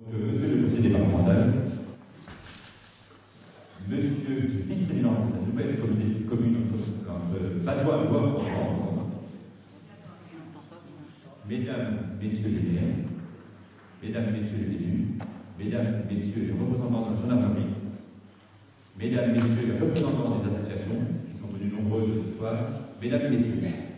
Monsieur le conseiller départemental, monsieur le vice-président de la nouvelle communauté commune entre Badois et Bois-Franc, mesdames, messieurs les maires, mesdames, messieurs les élus, mesdames, messieurs les représentants de la gendarmerie, mesdames, messieurs les représentants des associations qui sont venus nombreuses ce soir, mesdames, messieurs.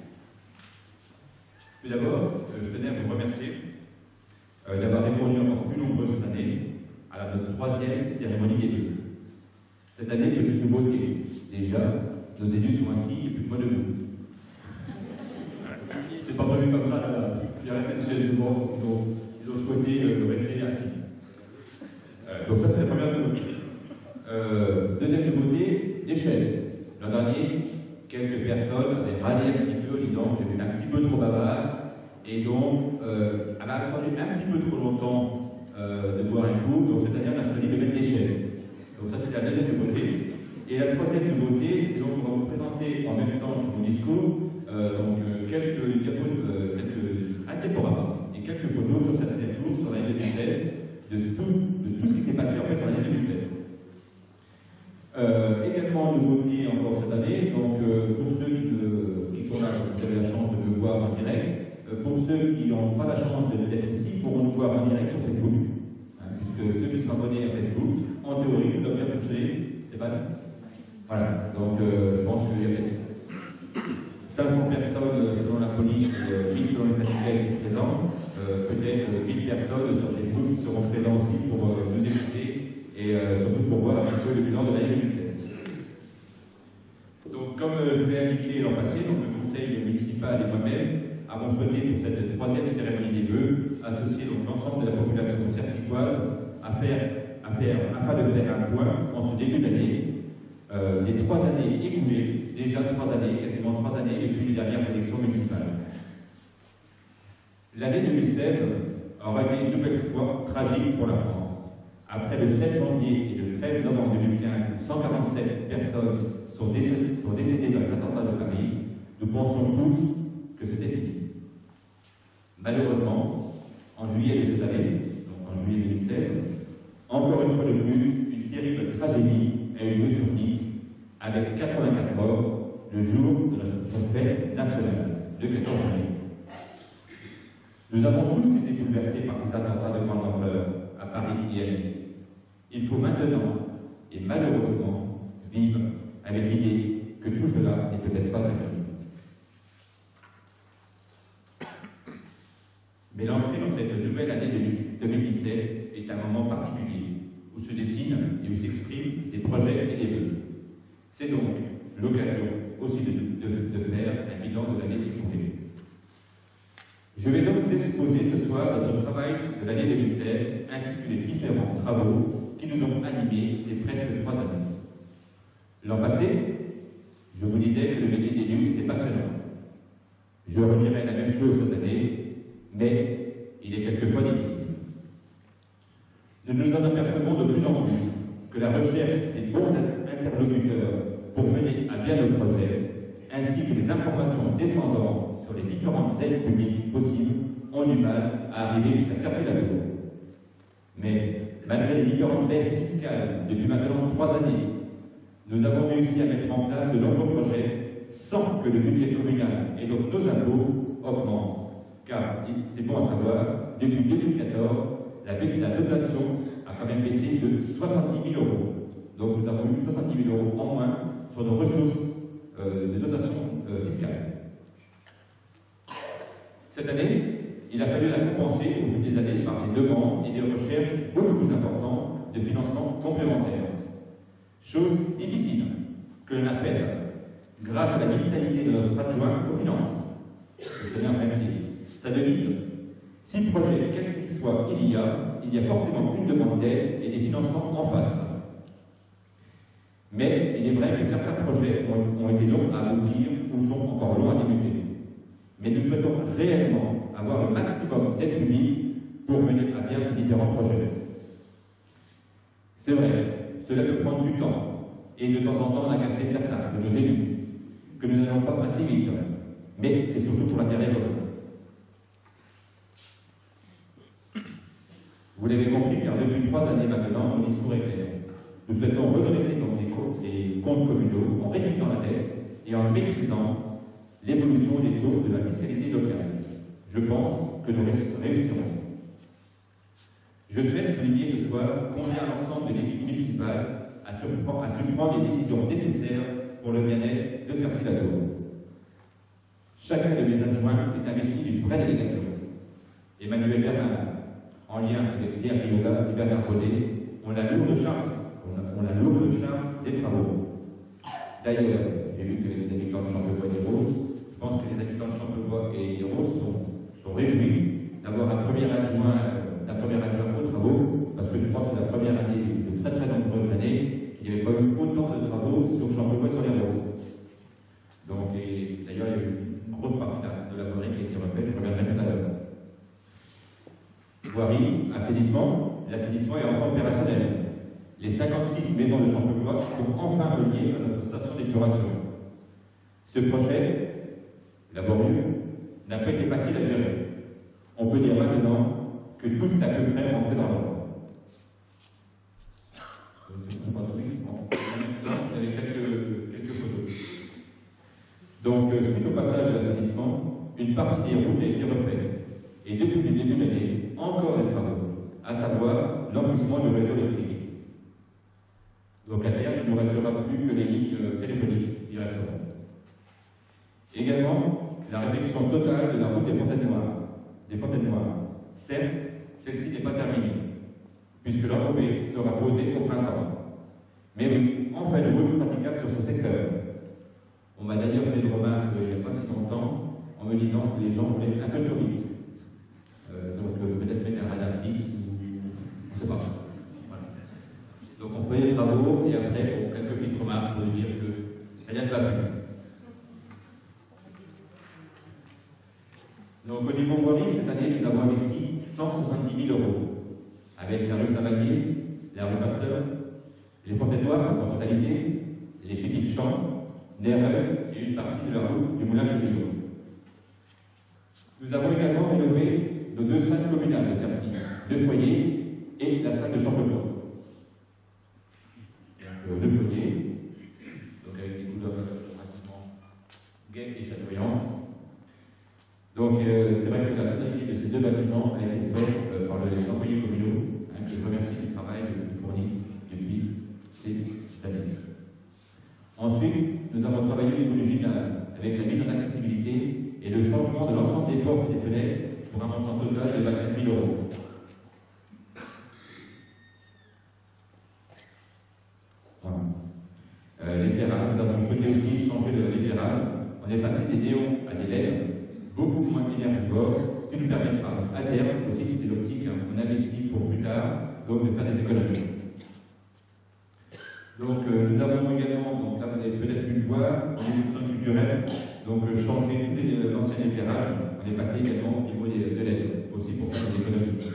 Tout d'abord, je tenais à vous remercier d'avoir répondu encore plus nombreux cette année à notre troisième cérémonie des vœux. Cette année, petite nouveauté. Déjà, nos élus sont assis et plus pas debout. C'est pas prévu comme ça, là. Ils ont souhaité rester assis. Donc ça, c'est la première nouveauté. Deuxième nouveauté, les chaises. L'an dernier, quelques personnes avaient râlé un petit peu en disant que j'étais un petit peu trop bavard et donc elle a attendu un petit peu trop longtemps de boire un coup. Donc cette année, on a choisi de mettre des chaises. Donc ça, c'est la deuxième nouveauté. Et la troisième nouveauté, c'est donc on va vous présenter en même temps que mon discours quelques diapos, un diaporama et quelques photos sur cette année sur l'année 2016 de tout ce qui s'est passé en fait sur l'année 2016. Également nouveauté encore cette année, donc pour ceux qui sont là, vous avez la chance de me voir en direct, pour ceux qui n'ont pas la chance d'être ici, pourront nous voir en direct sur Facebook. Puisque ceux qui sont abonnés à Facebook, en théorie, doivent bien fonctionner. Stéphane ? Voilà, donc je pense qu'il y a peut-être 500 personnes selon la police, 1000 selon les syndicats ici présents, peut-être 1000 personnes sur Facebook seront présents aussi pour nous écouter et surtout pour voir un peu le bilan de l'année 2016. Donc comme je vous ai indiqué l'an passé, donc, le conseil municipal et moi-même avons souhaité pour cette troisième cérémonie des vœux associer l'ensemble de la population cercicoise afin de faire un point en ce début d'année. Les 3 années écoulées, déjà 3 années, quasiment 3 années depuis les dernières élections municipales. L'année 2016 aura été une nouvelle fois tragique pour la France. Après le 7 janvier et le 13 novembre 2015, 147 personnes sont décédées dans les attentats de Paris. Nous pensons tous que c'était fini. Malheureusement, en juillet de cette année, donc en juillet 2016, encore une fois de plus, une terrible tragédie a eu lieu sur Nice, avec 84 morts le jour de notre fête nationale, le 14 janvier. Nous avons tous été bouleversés par ces attentats de grande ampleur à Paris et à Nice. Il faut maintenant, et malheureusement, vivre avec l'idée que tout cela n'est peut-être pas terminé. Mais l'entrée dans cette nouvelle année 2017 est un moment particulier, où se dessinent et où s'expriment des projets et des vœux. C'est donc l'occasion aussi de faire un bilan de l'année écoulée. Je vais donc vous exposer ce soir notre travail de l'année 2016 ainsi que les différents travaux qui nous ont animés ces presque 3 années. L'an passé, je vous disais que le métier d'élu était passionnant. Je redirai la même chose cette année, mais il est quelquefois difficile. Nous nous en apercevons de plus en plus que la recherche des bons interlocuteurs pour mener à bien nos projets, ainsi que les informations descendant sur les différentes aides publiques possibles, ont du mal à arriver jusqu'à chercher la tour. Mais malgré les différentes baisses fiscales depuis maintenant 3 années, nous avons réussi à mettre en place de nombreux projets sans que le budget communal et donc nos impôts augmentent. Car, c'est bon à savoir, depuis 2014, la dotation a quand même baissé de 70 000 €. Donc nous avons eu 70 000 € en moins sur nos ressources de dotation fiscale. Cette année, il a fallu la compenser au fil des années par des demandes et des recherches beaucoup plus importantes de financement complémentaire. Chose difficile que l'on a faite grâce à la vitalité de notre adjoint aux finances, le seigneur Maxime. Sa devise, si projet quel qu'il soit il y a forcément une demande d'aide et des financements en face. Mais il est vrai que certains projets ont été longs à aboutir ou sont encore longs à débuter. Mais nous souhaitons réellement avoir le maximum d'aide publique pour mener à bien ces différents projets. C'est vrai, cela peut prendre du temps, et de temps en temps on a cassé certains de nos élus, que nous n'allons pas assez vite, mais c'est surtout pour l'intérêt commun. Vous l'avez compris, car depuis 3 années maintenant, mon discours est clair. Nous souhaitons redresser donc les comptes communaux en réduisant la dette et en maîtrisant l'évolution des taux de la fiscalité locale. Je pense que nous réussirons. Je souhaite souligner ce soir combien l'ensemble de l'équipe municipale a su prendre les décisions nécessaires pour le bien-être de Cercy-la-Tour. Chacun de mes adjoints est investi d'une vraie délégation. Emmanuel Bernard, en lien avec Pierre Riola et Bernard Rodet, ont la lourde charge des travaux. D'ailleurs, j'ai vu que les habitants de Champlevoix et des Roses, je pense que les habitants de Champlevoix et des Roses sont réjouis d'avoir un premier adjoint aux travaux, parce que je crois que c'est la première année de très très nombreuses années, il n'y avait pas eu autant de travaux sur Champlevoix et sur les Roses. Donc, d'ailleurs, il y a eu une grosse partie de la voirie qui a été refaite, je reviendrai tout à l'heure. Voirie, assainissement, l'assainissement est encore opérationnel. Les 56 maisons de Champlevoix sont enfin reliées à notre station d'épuration. Ce projet, laborieux, n'a pas été facile à gérer. On peut dire maintenant que tout est à peu près rentré dans l'ordre. Vous avez quelques photos. Donc, suite au passage de l'assainissement, une partie des routes a été refaite. Et depuis le début de l'année, encore des travaux, à savoir l'enfouissement du réseau électrique. Donc à terme, il ne nous restera plus que les lignes téléphoniques qui resteront. Également, la réflexion totale de la route des Fontaines Noires. Certes, celle-ci n'est pas terminée, puisque l'enrobé sera posé au printemps. Mais oui, enfin une route praticable sur ce secteur. On m'a d'ailleurs fait une remarque il n'y a pas si longtemps, en me disant que les gens voulaient un peu plus vite. Donc peut-être mettre un radar fixe, on ne sait pas. Voilà. Donc on fait les travaux et après quelques petites remarques pour dire que rien ne va plus. Donc au niveau voirie, cette année, nous avons investi 170 000 € avec la rue Saint-Vallier, la rue Pasteur, les Fontaines Noires en totalité, les chétifs champs, Nereuil et une partie de la route du Moulin-Chevillion. Nous avons également rénové nos 2 salles communales de Cercy, 2 foyers et la salle de Champlevoix. 2 foyers, donc avec des couleurs pratiquement gaies et chatoyantes. Donc c'est vrai que la totalité de ces 2 bâtiments a été faite par les employés communaux, que je remercie du travail qu'ils fournissent depuis ces années. Ensuite, nous avons travaillé au niveau du gymnase, avec la mise en accessibilité et le changement de l'ensemble des portes et des fenêtres pour un montant total de 24 000 €. Voilà. L'éclairage, nous avons souhaité aussi changer l'éclairage. On est passé des néons à des LED, beaucoup moins énergivores, ce qui nous permettra à terme, aussi c'était l'optique, on investit pour plus tard, donc de faire des économies. Donc nous avons également, donc là vous avez peut-être pu le voir, en évolution culturelle, donc changer tout l'ancien éclairage, on est passé également au niveau de l'aide, aussi pour faire des économies.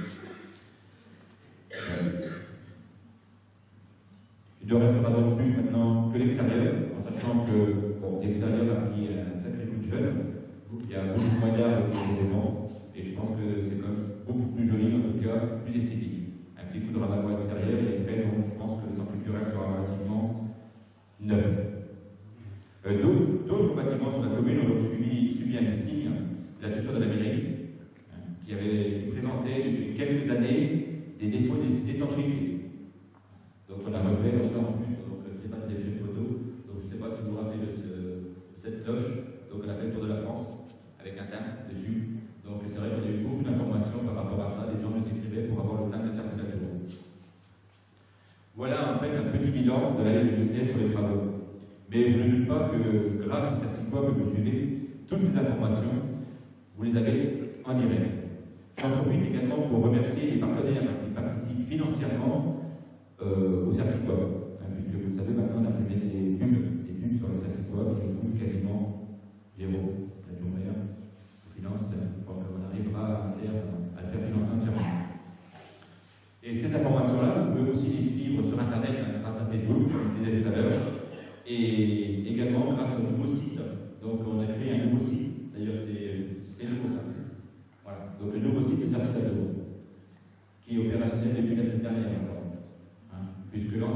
Il ne restera donc plus maintenant que l'extérieur, en sachant que l'extérieur a pris un sacré coup de jeune, il y a beaucoup moins d'arbres que les éléments, et je pense que c'est quand même beaucoup plus joli, en tout cas plus esthétique. Un petit coup de rabat-bois extérieur, et après, donc, je pense que le centre culturel sera relativement neuf. D'autres bâtiments sur la commune ont subi un lifting, la toiture de la mairie, qui présentait depuis quelques années des défauts d'étanchéité. Donc on a refait ça en plus, donc Stéphane a fait une photo, donc je ne sais pas si vous vous rappelez de cette cloche, donc on a fait le tour de la France, avec un timbre dessus. Donc c'est vrai qu'on a eu beaucoup d'informations par rapport à ça, des gens nous écrivaient pour avoir le timbre de Cercy-la-Tour. Voilà en fait un petit bilan de l'année 2016 sur les travaux. Mais je ne doute pas que grâce au Cercicois que vous suivez, toutes ces informations, vous les avez en direct. J'en profite également pour remercier les partenaires qui participent financièrement au Cercicois. Puisque vous le savez, maintenant on a fait des pubs sur le Cercicois qui coûtent quasiment 0. La journée, finance, on arrivera à le faire financer entièrement. Et ces informations-là, vous pouvez aussi les suivre sur Internet grâce à Facebook, comme je disais tout à l'heure, et également grâce au nouveau site. Donc on a créé un nouveau site, d'ailleurs c'est nouveau ça. Voilà. Donc le nouveau site de Cercy-la-Tour, qui est opérationnel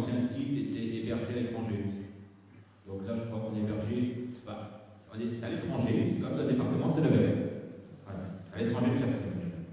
l'ancien site était hébergé à l'étranger. Donc là, je crois qu'on est hébergé, c'est à l'étranger, c'est comme dans le département, c'est le même. Voilà, c'est à l'étranger de Cherbourg.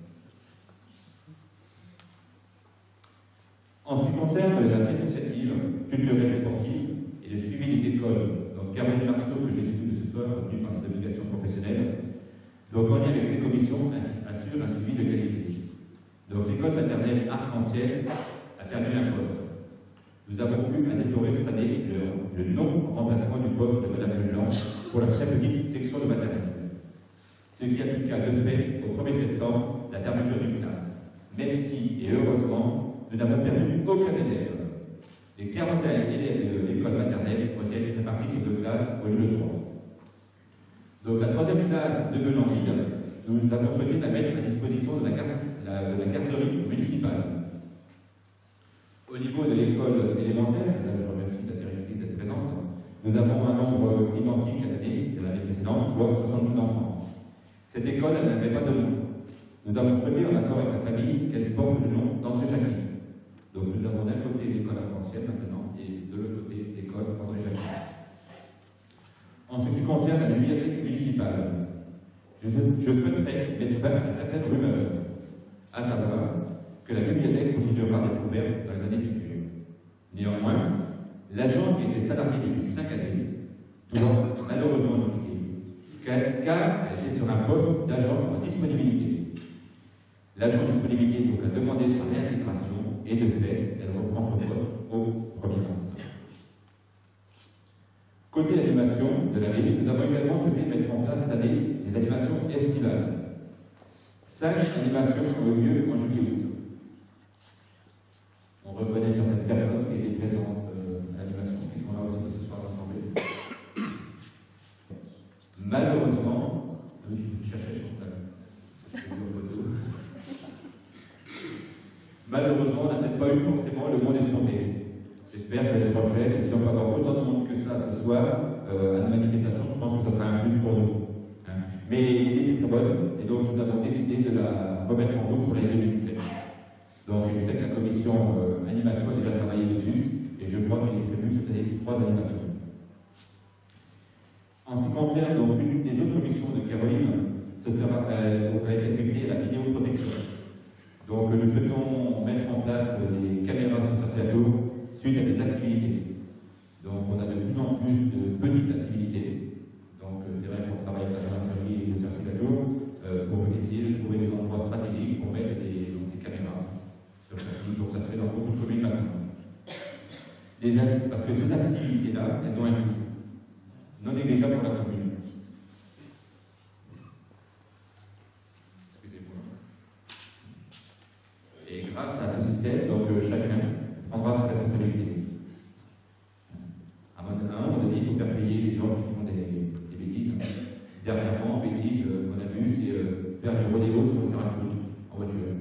En ce qui concerne la vie associative, culturelle et sportive, et le suivi des écoles, donc Caroline Marceau, que j'ai suivi ce soir, retenue par les obligations professionnelles, donc en lien avec ces commissions, assure un suivi de qualité. Donc l'école maternelle Arc-en-Ciel a perdu un poste. Nous avons eu à déplorer cette année le non-remplacement du poste de Mme Leblanc pour la très petite section de maternelle. Ce qui appliqua de fait au 1er septembre la fermeture d'une classe. Même si, et heureusement, nous n'avons perdu aucun élève. Les 41 élèves de l'école maternelle ont été répartis sur 2 classes au lieu de 3. Donc la 3e classe de Belanville, nous avons souhaité la mettre à disposition de la garderie municipale. Au niveau de l'école élémentaire, là je remercie la directrice d'être présente, nous avons un nombre identique à l'année précédente, soit 72 enfants. Cette école n'avait pas de nom. Nous avons souhaité, en accord avec la famille, qu'elle porte le nom d'André Jacquet. Donc nous avons d'un côté l'école Arc-en-Ciel maintenant et de l'autre côté l'école André Jacquet. En ce qui concerne la bibliothèque municipale, je souhaiterais mettre fin à certaines rumeurs, à savoir que la bibliothèque continuera d'être ouverte dans les années futures. Néanmoins, l'agent qui était salarié depuis 5 années doit malheureusement nous quitter, car elle est sur un poste d'agent en disponibilité. L'agent en disponibilité donc a demandé sa réintégration et de fait, elle reprend son poste au 1er mars. Côté animation de l'année, nous avons également souhaité mettre en place cette année des animations estivales. 5 animations ont eu lieu en juillet-août. On reconnaît certaines personnes qui étaient présentes à l'animation, qui sont là aussi ce soir rassemblées. Malheureusement, je cherchais Chantal. Malheureusement, on n'a peut-être pas eu forcément le monde escompté. J'espère que l'année prochaine, si on peut avoir autant de monde que ça ce soir, à la manifestation, je pense que ça sera un plus pour nous. Mais l'idée est très bonne, et donc nous avons décidé de la remettre en route pour l'année 2017. Donc je sais que la commission animation a déjà travaillé dessus, et je crois qu'il est prévu cette année 3 animations. En ce qui concerne donc une des autres missions de Caroline, ce sera été affectée à la vidéoprotection. Donc nous souhaitons mettre en place des caméras sur Sarciato suite à des incivilités. Donc on a de plus en plus de petites incivilités. Donc c'est vrai qu'on travaille avec la gendarmerie et le Sarciato pour essayer de trouver des endroits stratégiques pour mettre des caméras sur Sarciato. Donc ça se fait dans beaucoup de communes maintenant. Parce que ces incivilités-là, elles ont un coût non négligeable pour la commune. Et grâce à ce système, donc chacun prendra ses responsabilités. À un moment donné, il faut faire payer les gens qui font des bêtises. Dernièrement, bêtises qu'on a vu, c'est faire du rodéo sur le terrain de foot en voiture.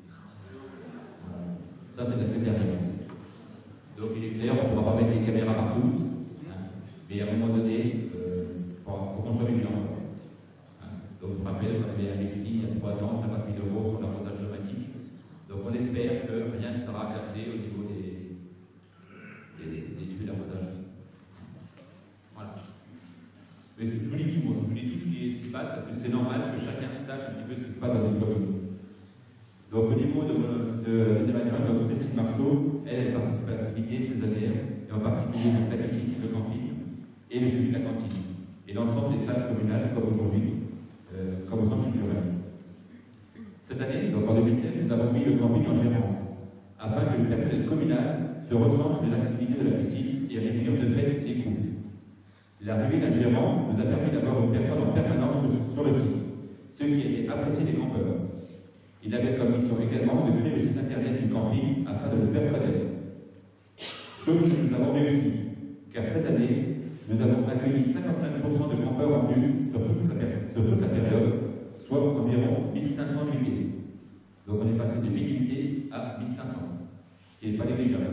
Ça, c'est la semaine dernière. Donc, il est clair, on ne pourra pas mettre des caméras partout, mais à un moment donné, il faut qu'on soit vigilant. Donc, je me rappelle qu'on avait investi il y a 3 ans 50 000 € sur l'arrosage automatique. Donc on espère que rien ne sera cassé au niveau des tuyaux d'arrosage. Voilà. Mais je vous dis tout, je vous dis tout ce qui se passe parce que c'est normal que chacun sache un petit peu ce qui se passe dans une commune. Donc au niveau de la deuxième adjointe, notre Christine Marceau, elle participe à l'activité saisonnière, et en particulier le planifie, le camping et le suivi de la cantine. Et l'ensemble des salles communales comme aujourd'hui, comme au centre culturel. Cette année, donc en 2016, nous avons mis le camping en gérance, afin que le personnel communal se recentre sur les activités de la piscine et réduire de fait les coûts. L'arrivée d'un gérant nous a permis d'avoir une personne en permanence sur le site, ce qui a été apprécié des campeurs. Il avait comme mission également de créer le site internet du camping afin de le faire connaître. Chose que nous avons réussi, car cette année, nous avons accueilli 55% de campeurs en plus sur toute la période, soit environ 1500 unités. Donc on est passé de 1000 unités à 1500, ce qui n'est pas négligeable.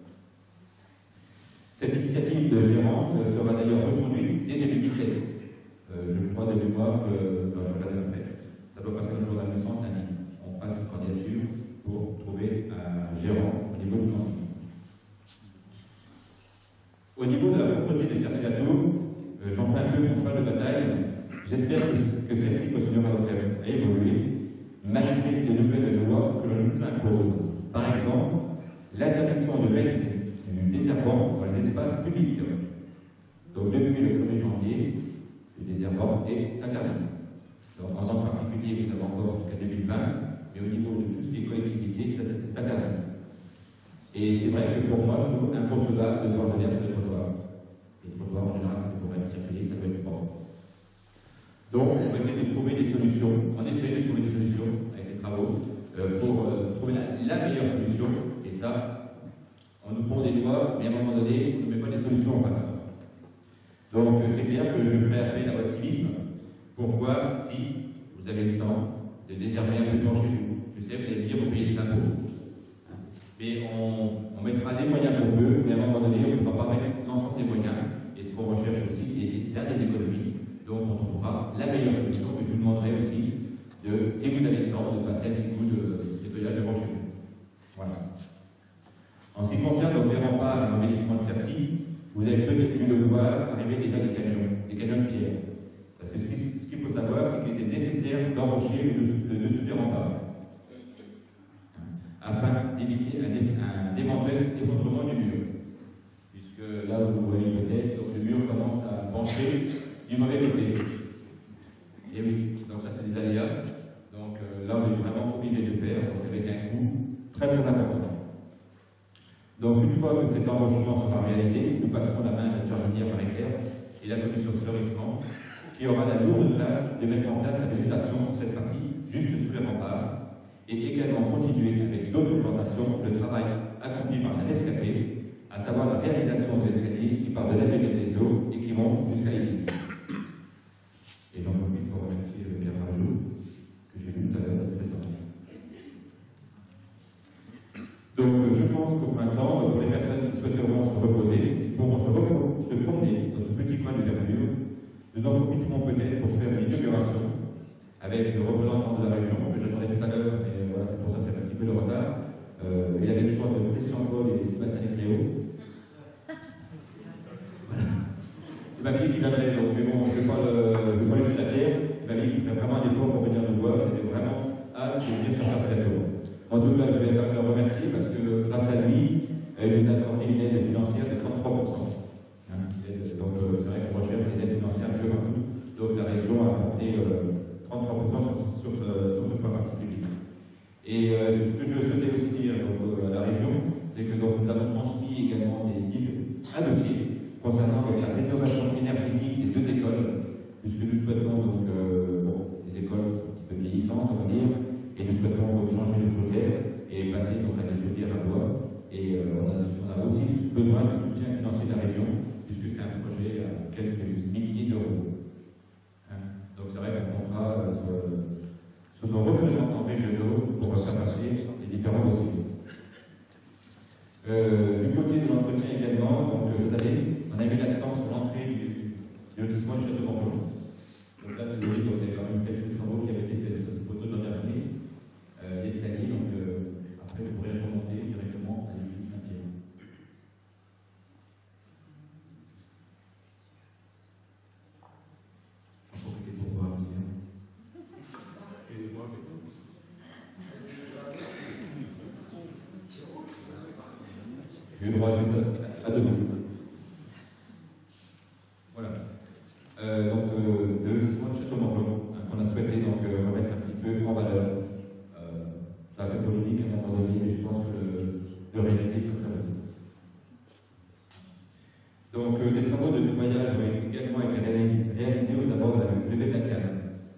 Cette initiative de gérance sera d'ailleurs reconduite dès 2017. Je crois de mémoire que, quand je regarde la presse, ça doit passer dans le journal du centre lundi. On passe une candidature pour trouver un gérant au niveau du camping. impose, par exemple, l'interdiction de mettre du désherbant dans les espaces publics. Donc depuis le 1er janvier, le désherbant est interdit. Donc en zone particulier, vous avez encore jusqu'à 2020, mais au niveau de tout ce qui est collectivité, c'est interdit. Et c'est vrai que pour moi, je trouve inconcevable de devoir donner sur les trottoirs. Les trottoirs, en général, ça pourrait être circulé, ça peut être propre. Donc, on va essayer de trouver des solutions. On essaie de trouver des solutions avec les travaux pour trouver la meilleure solution. Et ça, on nous pond des doigts, mais à un moment donné, on ne met pas des solutions en face. Donc, c'est clair que je ferai appel à votre civisme pour voir si vous avez le temps de désherber un peu de temps chez vous. Je sais, vous allez dire, vous payez des impôts. Mais on mettra les moyens qu'on peut, mais à un moment donné, on ne pourra pas mettre l'ensemble des moyens. Et ce qu'on recherche aussi, c'est essayer de faire des économies. Donc on trouvera la meilleure solution. Et je vous demanderai aussi, si vous avez le temps, de passer un petit coup de feuillage devant chez vous. Voilà. En ce qui concerne donc, les remparts et l'embellissement de Cercy, vous avez peut-être pu le voir arriver déjà des camions de pierre. Parce que ce qu'il faut savoir, c'est qu'il était nécessaire d'embaucher le dessus des remparts, afin d'éviter un éventuel effondrement du mur. Puisque là, vous voyez peut-être, le mur commence à pencher du mauvais côté. Et oui, donc ça c'est des aléas. Donc là, on est vraiment obligé de faire, donc avec un coût très très important. Donc une fois que cet embauchement sera réalisé, nous passerons la main à notre jardinière Marie-Claire et la commission de fleurissement, qui aura la lourde tâche de mettre en place la végétation sur cette partie, juste sous les remparts, et également continuer avec d'autres plantations le travail accompli par la rescapée, à savoir la réalisation de l'escalier qui part de la des eaux et qui monte jusqu'à l'église. Et j'en profite pour remercier le maire Rajou, que j'ai vu tout à l'heure présent. Donc je pense qu'au printemps, pour les personnes qui souhaiteront se reposer, pourront se promener dans ce petit coin de verdure. Nous en profiterons peut-être pour faire une inauguration avec le représentant de la région, que j'attendais tout à l'heure, et voilà, c'est pour ça que j'ai un petit peu de retard. Il avait le choix de Christian Paul et Sébastien Cléo. Voilà. Il m'a dit qu'il viendrait, donc, mais bon, je ne vais pas le jeter à terre. Il m'a dit qu'il ferait vraiment un effort pour venir nous voir. Il avait vraiment hâte de venir sur place avec nous. En tout cas, je vais le remercier parce que grâce à lui, il nous a accordé une aide financière de 33%. Hein, donc, c'est vrai qu'on recherche des aides financières un peu partout. Donc, la région a apporté 33% sur ce point particulier. Et ce que je souhaitais aussi dire à la région, c'est que donc, nous avons transmis également un dossier concernant la rénovation énergétique des deux écoles, puisque nous souhaitons donc, des écoles un petit peu vieillissantes, on va dire, et nous souhaitons changer de chaudière et passer donc, à des chaudières à bois. Et on a aussi besoin du soutien financier de la région, puisque c'est un projet à quelques milliers d'euros. Hein. Donc c'est vrai qu'on comptera sur nos représentants régionaux pour faire passer les différents dossiers. Du côté de l'entretien également, donc, cette année, on a mis l'accent sur l'entrée du lotissement du château d'Ampoule. Donc là, vous voyez, il y a quand même quelques travaux qui avaient été faits sur cette photo de dernière année. L'escalier, donc après vous pourrez remonter directement à l'église Saint-Pierre. J'en profite pour voir bien. Excusez-moi, j'ai eu droit à deux minutes. Voilà. Donc, le lotissement de Château Morblon, qu'on a souhaité donc, remettre un petit peu en valeur. Ça fait polémique à un moment donné, mais je pense que le réaliser, c'est très bien. Donc, des travaux de nettoyage ont également été réalisés aux abords de la levée de la canne.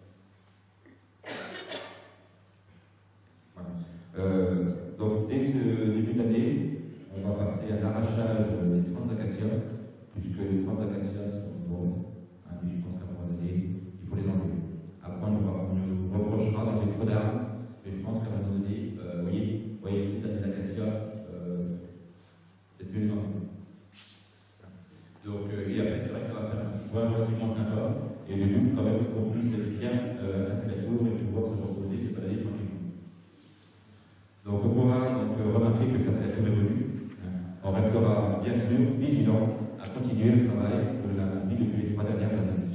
Voilà. Donc, dès ce début d'année, on va passer à l'arrachage des 30 acacias, puisque les 30 acacias sont bons, hein, mais je pense qu'à un moment donné, il faut les enlever. Après, on nous reprochera dans les trop d'arbres. Mais je pense qu'à un moment donné, vous voyez les acacias, peut-être mieux les enlever. Donc, et après, c'est vrai que ça va faire un petit point relativement sympa. Et le but, quand même, c'est qu'on puisse bien s'installer autour et pouvoir se reposer, c'est pas d'aller tranquillement. Donc, on pourra donc, remarquer que ça fait tout révolu. On restera bien sûr vigilant à continuer le travail que l'on a mis depuis les 3 dernières années.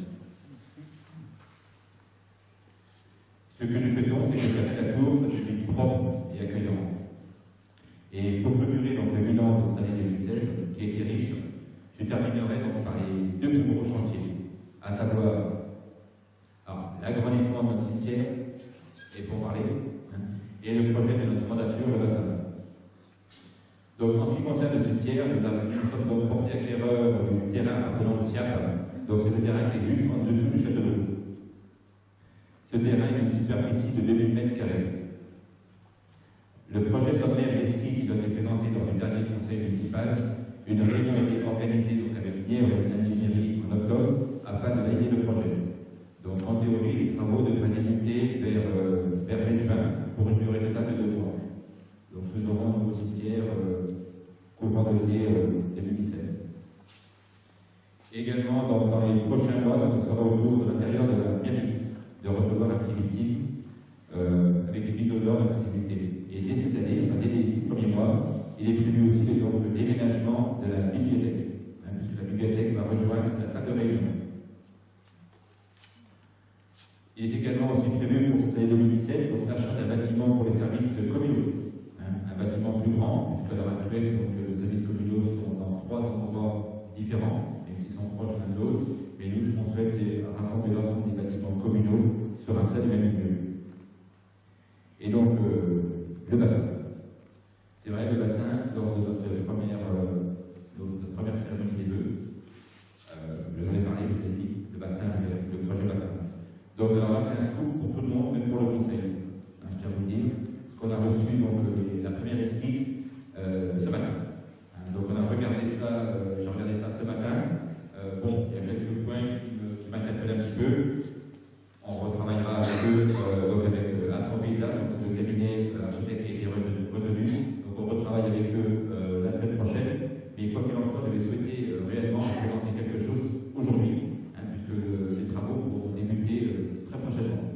Ce que nous souhaitons, c'est que la tour soit une ville propre et accueillante. Et pour clôturer donc, le bilan de cette année 2016, qui a été riche, je terminerai donc, par les deux plus gros chantiers, à savoir l'agrandissement de notre cimetière, et pour parler, et le projet de notre mandature, le bassin. Donc, en ce qui concerne le cimetière, nous sommes donc portés acquéreurs du terrain appartenant au SIAP. Donc, c'est le terrain qui est juste en dessous du château d'eau. Ce terrain est une superficie de 2000 m². Le projet sommaire et l'esquisse qui a été présenté lors du dernier conseil municipal. Une réunion a été organisée donc, avec Nièvre et l'ingénierie en octobre afin de valider le projet. Donc, en théorie, les travaux devraient débuter vers mai-juin pour une durée totale de 2 mois. Donc, nous aurons un nouveau cimetière courant de l'été 2017. Également, dans les prochains mois, ce sera au tour de l'intérieur de la mairie de recevoir un petit meeting avec les mises aux normes d'accessibilité. Et dès cette année, dès les 6 premiers mois, il est prévu aussi le déménagement de la bibliothèque, puisque la bibliothèque va rejoindre la salle de réunion. Il est également aussi prévu pour cette année 2017 l'achat d'un bâtiment pour les services communaux. Un bâtiment plus grand, puisqu'à l'heure actuelle, les services communaux sont dans 3 endroits différents, même s'ils sont proches l'un de l'autre. Mais nous, ce qu'on souhaite, c'est rassembler l'ensemble des bâtiments communaux sur un seul et même lieu. Et donc, le bassin. C'est vrai, le bassin, lors de notre première cérémonie des vœux, je vous en ai parlé, je vous ai dit, le bassin, le projet bassin. Donc, alors là, c'est un scoop pour tout le monde, même pour le conseil. Je tiens à vous dire, parce qu'on a reçu donc, la première esquisse ce matin. Donc, on a regardé ça, j'ai regardé ça ce matin. Bon, il y a quelques points qui m'interpellent un petit peu. On retravaillera avec eux, donc avec Atrovisa, donc c'est le cabinet architecte qui est revenu. Donc, on retravaille avec eux la semaine prochaine. Mais quoi qu'il en soit, j'avais souhaité réellement présenter quelque chose aujourd'hui, puisque les travaux vont débuter très prochainement.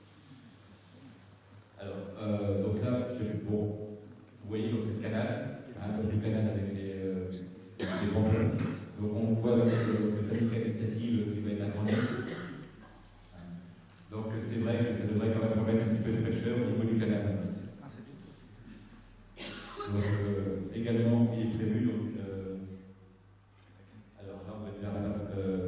Alors, donc là, bon, vous voyez, donc c'est le canal, c'est le canal avec les pompes. Donc on voit que ça nous fait une initiative qui va être agrandie. Donc c'est vrai que ça devrait quand même remettre un petit peu de fraîcheur au niveau du canal. Donc également, il est prévu, donc, alors là on va être vers la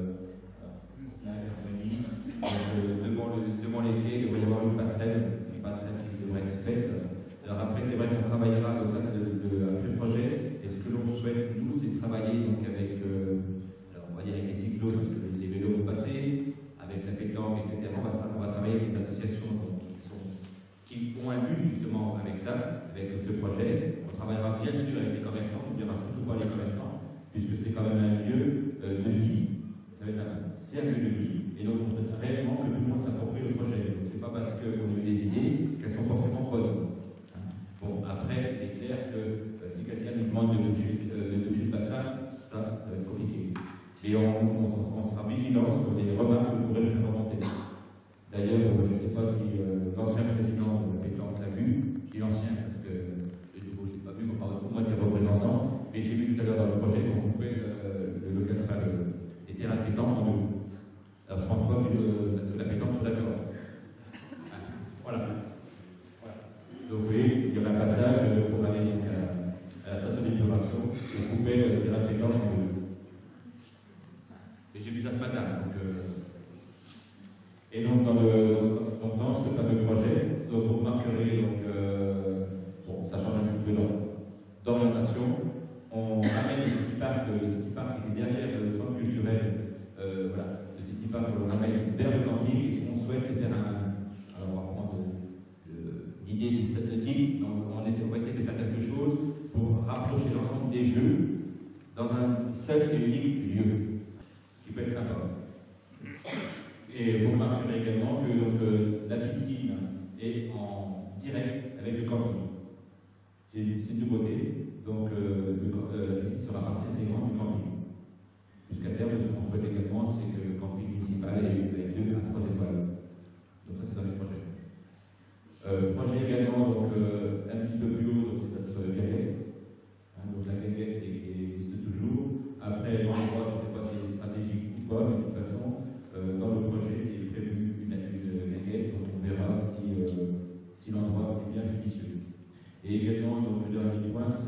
devant les quais, il devrait y avoir une passerelle qui devrait être faite. Alors après, c'est vrai qu'on travaillera, donc là c'est le projet, et ce que l'on souhaite, nous, c'est de travailler donc, avec, alors on va dire avec les cyclos, parce que les vélos vont passer, avec la pétanque, etc. On va travailler avec des associations donc, qui ont un but justement avec ça, avec ce projet. On travaillera bien sûr avec les commerçants, on ne dira surtout pas les commerçants, puisque c'est quand même un lieu de vie. C'est un lieu de vie, et donc on souhaite réellement que tout le monde s'approprie le projet. Ce n'est pas parce qu'on a eu des idées qu'elles sont forcément bonnes. Bon, après, il est clair que si quelqu'un nous demande de toucher le bassin, ça va être compliqué. Et on sera vigilant sur les remarques que vous pourrez nous faire remonter. D'ailleurs, je ne sais pas si l'ancien président de la pétanque l'a vu, je dis l'ancien parce que je ne l'ai pas vu, on parle pour moi des représentants, mais j'ai vu tout à l'heure dans le projet qu'on coupait les terrains de pétanque en deux. Alors je ne pense pas que la pétanque soit d'accord. Voilà. Donc oui, il y aura un passage pour aller à la station d'épuration et couper le terrain de pétanque en deux. Et j'ai vu ça ce matin. Et donc dans ce fameux projet, donc vous remarquerez, bon, ça change un petit peu d'orientation, on ramène le City Park qui était derrière le centre culturel, voilà, le City Park, on le ramène vers le camping, et ce qu'on souhaite c'est faire alors on va prendre l'idée du stade nautique, on va essayer de faire quelque chose pour rapprocher l'ensemble des jeux dans un seul et unique lieu, ce qui peut être sympa. Et vous remarquerez également que donc, la piscine est en direct avec le camping. C'est une nouveauté. Donc la piscine sera partie intégrante du camping. Jusqu'à terme, ce qu'on souhaite également, c'est que le camping municipal ait 2 à 3 étoiles. Donc ça, c'est dans les projets. Projet également donc, un petit peu plus haut, donc c'est notre guinguette. Donc la guinguette existe toujours. Après, l'endroit, je ne sais pas si c'est stratégique ou pas, mais de toute façon, dans le projet, il est prévu une guinguette, donc on verra si l'endroit est bien judicieux. Et également, donc, le dernier point,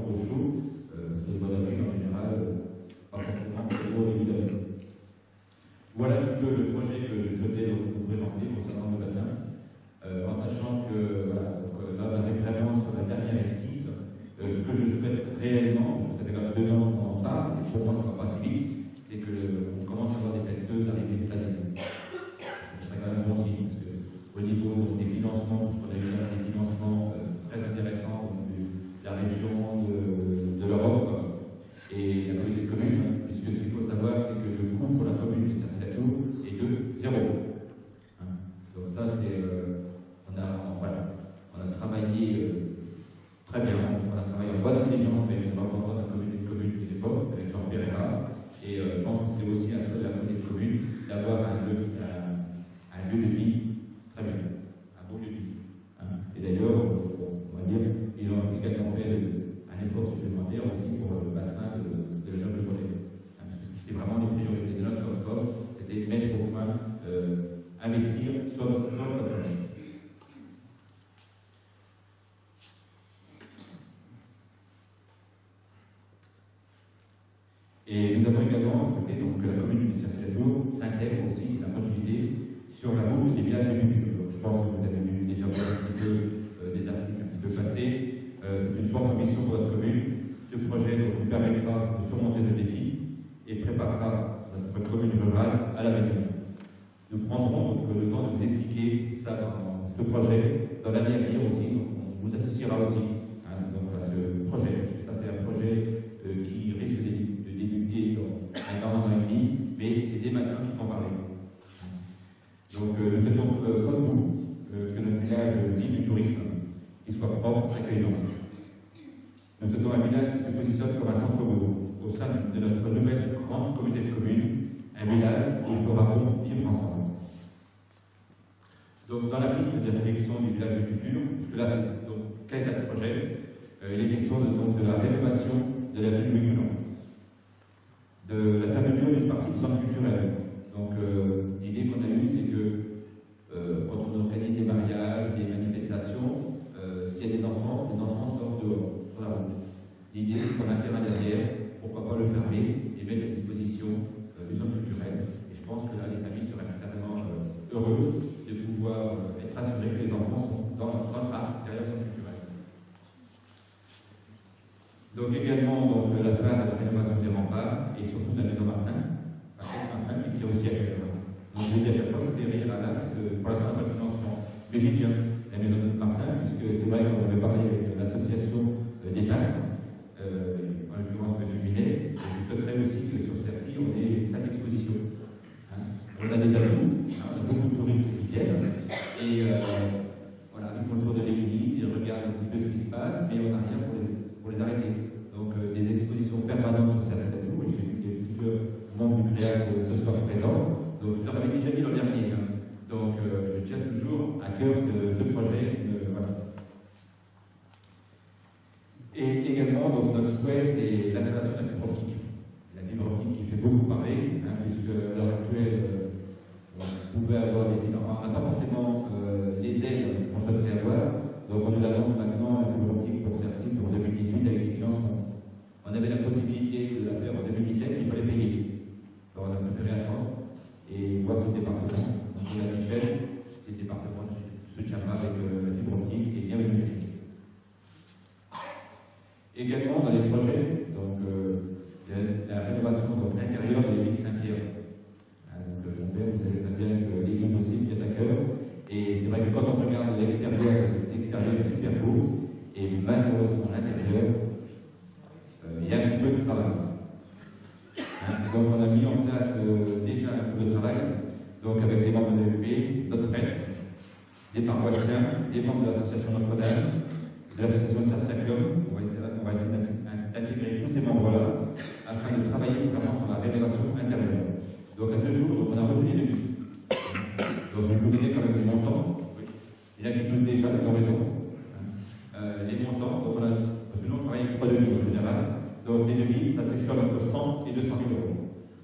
trop chaud, parce que les mois d'avril en général, pas forcément trop au début d'avril. Voilà un petit peu le projet que je souhaitais donc vous présenter concernant le bassin, en sachant que voilà, donc, là on arrive vraiment sur la dernière esquisse. Ce que je souhaite réellement, ça fait quand même 2 ans qu'on en parle, et pour moi ça ne va pas assez vite, c'est qu'on commence à avoir des pelleteuses arriver cette année. C'est quand même un bon signe, parce qu'au niveau des financements, on a eu des financements très intéressants au niveau de la région, de l'Europe et la communauté de communes, puisque ce qu'il faut savoir, c'est que le coût pour la commune de Cercin-Château est de 0. Donc ça, c'est on a travaillé très bien, on a travaillé en bonne intelligence avec le représentant de la communauté de communes de l'époque, avec Jean Pereira, et je pense que c'était aussi un souhait de la communauté de communes d'avoir un lieu de vie très bien, un beau lieu de vie. Et d'ailleurs, on va dire, ils ont également fait un effort supplémentaire aussi pour le bassin de la Jeune de Volet. Parce que c'était vraiment les priorités de notre corps, c'était mettre au point, investir sur notre commune. Et nous avons également souhaité donc, que la commune de Cercin-Château s'intègre aussi, c'est la possibilité, sur la route des villages du futur. Donc, je pense que vous avez vu déjà un petit peu des articles un petit peu passés. C'est une forte ambition pour notre commune. Ce projet nous permettra de surmonter le défi et préparera notre commune rurale à l'avenir. Nous prendrons donc le temps de vous expliquer ça dans ce projet, dans l'année à venir aussi. Donc, on vous associera aussi donc, à ce projet, parce que ça c'est un projet qui risque de débuter dans un an et demi, mais c'est dès maintenant qu'il faut en parler. Donc nous souhaitons, comme vous, que notre village vive du tourisme, qu'il soit propre, accueillant. Nous souhaitons un village qui se positionne comme un centre-bourg au sein de notre nouvelle grande communauté de communes, un village où il faudra vivre ensemble. Donc dans la piste de réflexion du village du futur, puisque là c'est donc quel est le projet, il est question de la rénovation de la ville Louis Moulin, de la fermeture d'une partie du centre culturel. Donc l'idée qu'on a eue, c'est que quand on organise des mariages, des manifestations, s'il y a des enfants sortent dehors, sur la route. L'idée, c'est qu'on a un terrain derrière, pourquoi pas le fermer et mettre à disposition du centre culturel. Et je pense que là, les familles seraient certainement heureuses de pouvoir être assurées que les enfants sont dans notre parc derrière le centre culturel. Donc également donc, la fin de la rénovation des remparts et surtout de la maison Martin, Martin qui est aussi à cœur. Donc je dis à chaque fois, ça fait rire à là, parce que pour l'instant, on n'a pas de financement. Mais j'y tiens, la maison de Martin, puisque c'est vrai qu'on avait parlé avec l'association des peintres, en l'occurrence M. Minet, et je souhaiterais aussi que sur celle-ci, on ait 5 expositions. On a des atouts, on a beaucoup de touristes qui viennent, et voilà, ils font le tour de l'église, ils regardent un petit peu ce qui se passe, mais on n'a rien pour les arrêter. Donc des expositions permanentes sur Cercin-Château, et j'ai vu qu'il y a plusieurs membres du CREAS ce soir présents, donc je leur avais déjà dit l'an dernier. Donc je tiens toujours à cœur ce projet. Voilà. Et également, donc, notre souhait, c'est l'installation de la fibre optique. La fibre optique qui fait beaucoup parler, puisque à l'heure actuelle, on pouvait avoir des fibres. On n'a pas forcément les aides qu'on souhaiterait avoir. Donc on nous annonce maintenant la fibre optique pour Cercy pour 2018 avec des financements. On avait la possibilité de la faire en 2017, mais il fallait payer. Alors on a préféré attendre et voir ce département. Donc on a dit, ces départements ne soutiennent pas avec la fibre optique et bien avec le technique. Également dans les projets, donc la rénovation de l'intérieur de l'église Saint-Pierre. Donc mon père, vous savez très bien que l'église aussi me tient à cœur. Et c'est vrai que quand on regarde l'extérieur est super beau, et malheureusement l'intérieur, il y a un petit peu de travail. Donc on a mis en place déjà un peu de travail, donc avec des membres de l'EP, d'autres prêtres, des paroissiens, des membres de l'association Notre-Dame, de l'association Cercin-Château. On va essayer d'intégrer tous ces membres-là afin de travailler vraiment sur la rénovation intérieure. Donc à ce jour, on a reçu des devis. Donc je vais vous donner quand même les montants. Il y en a qui nous déjà les horizons. Les montants, donc parce que nous on travaille avec 3 devis en général. Donc les devis, ça s'échelonne entre 100 et 200 000 euros.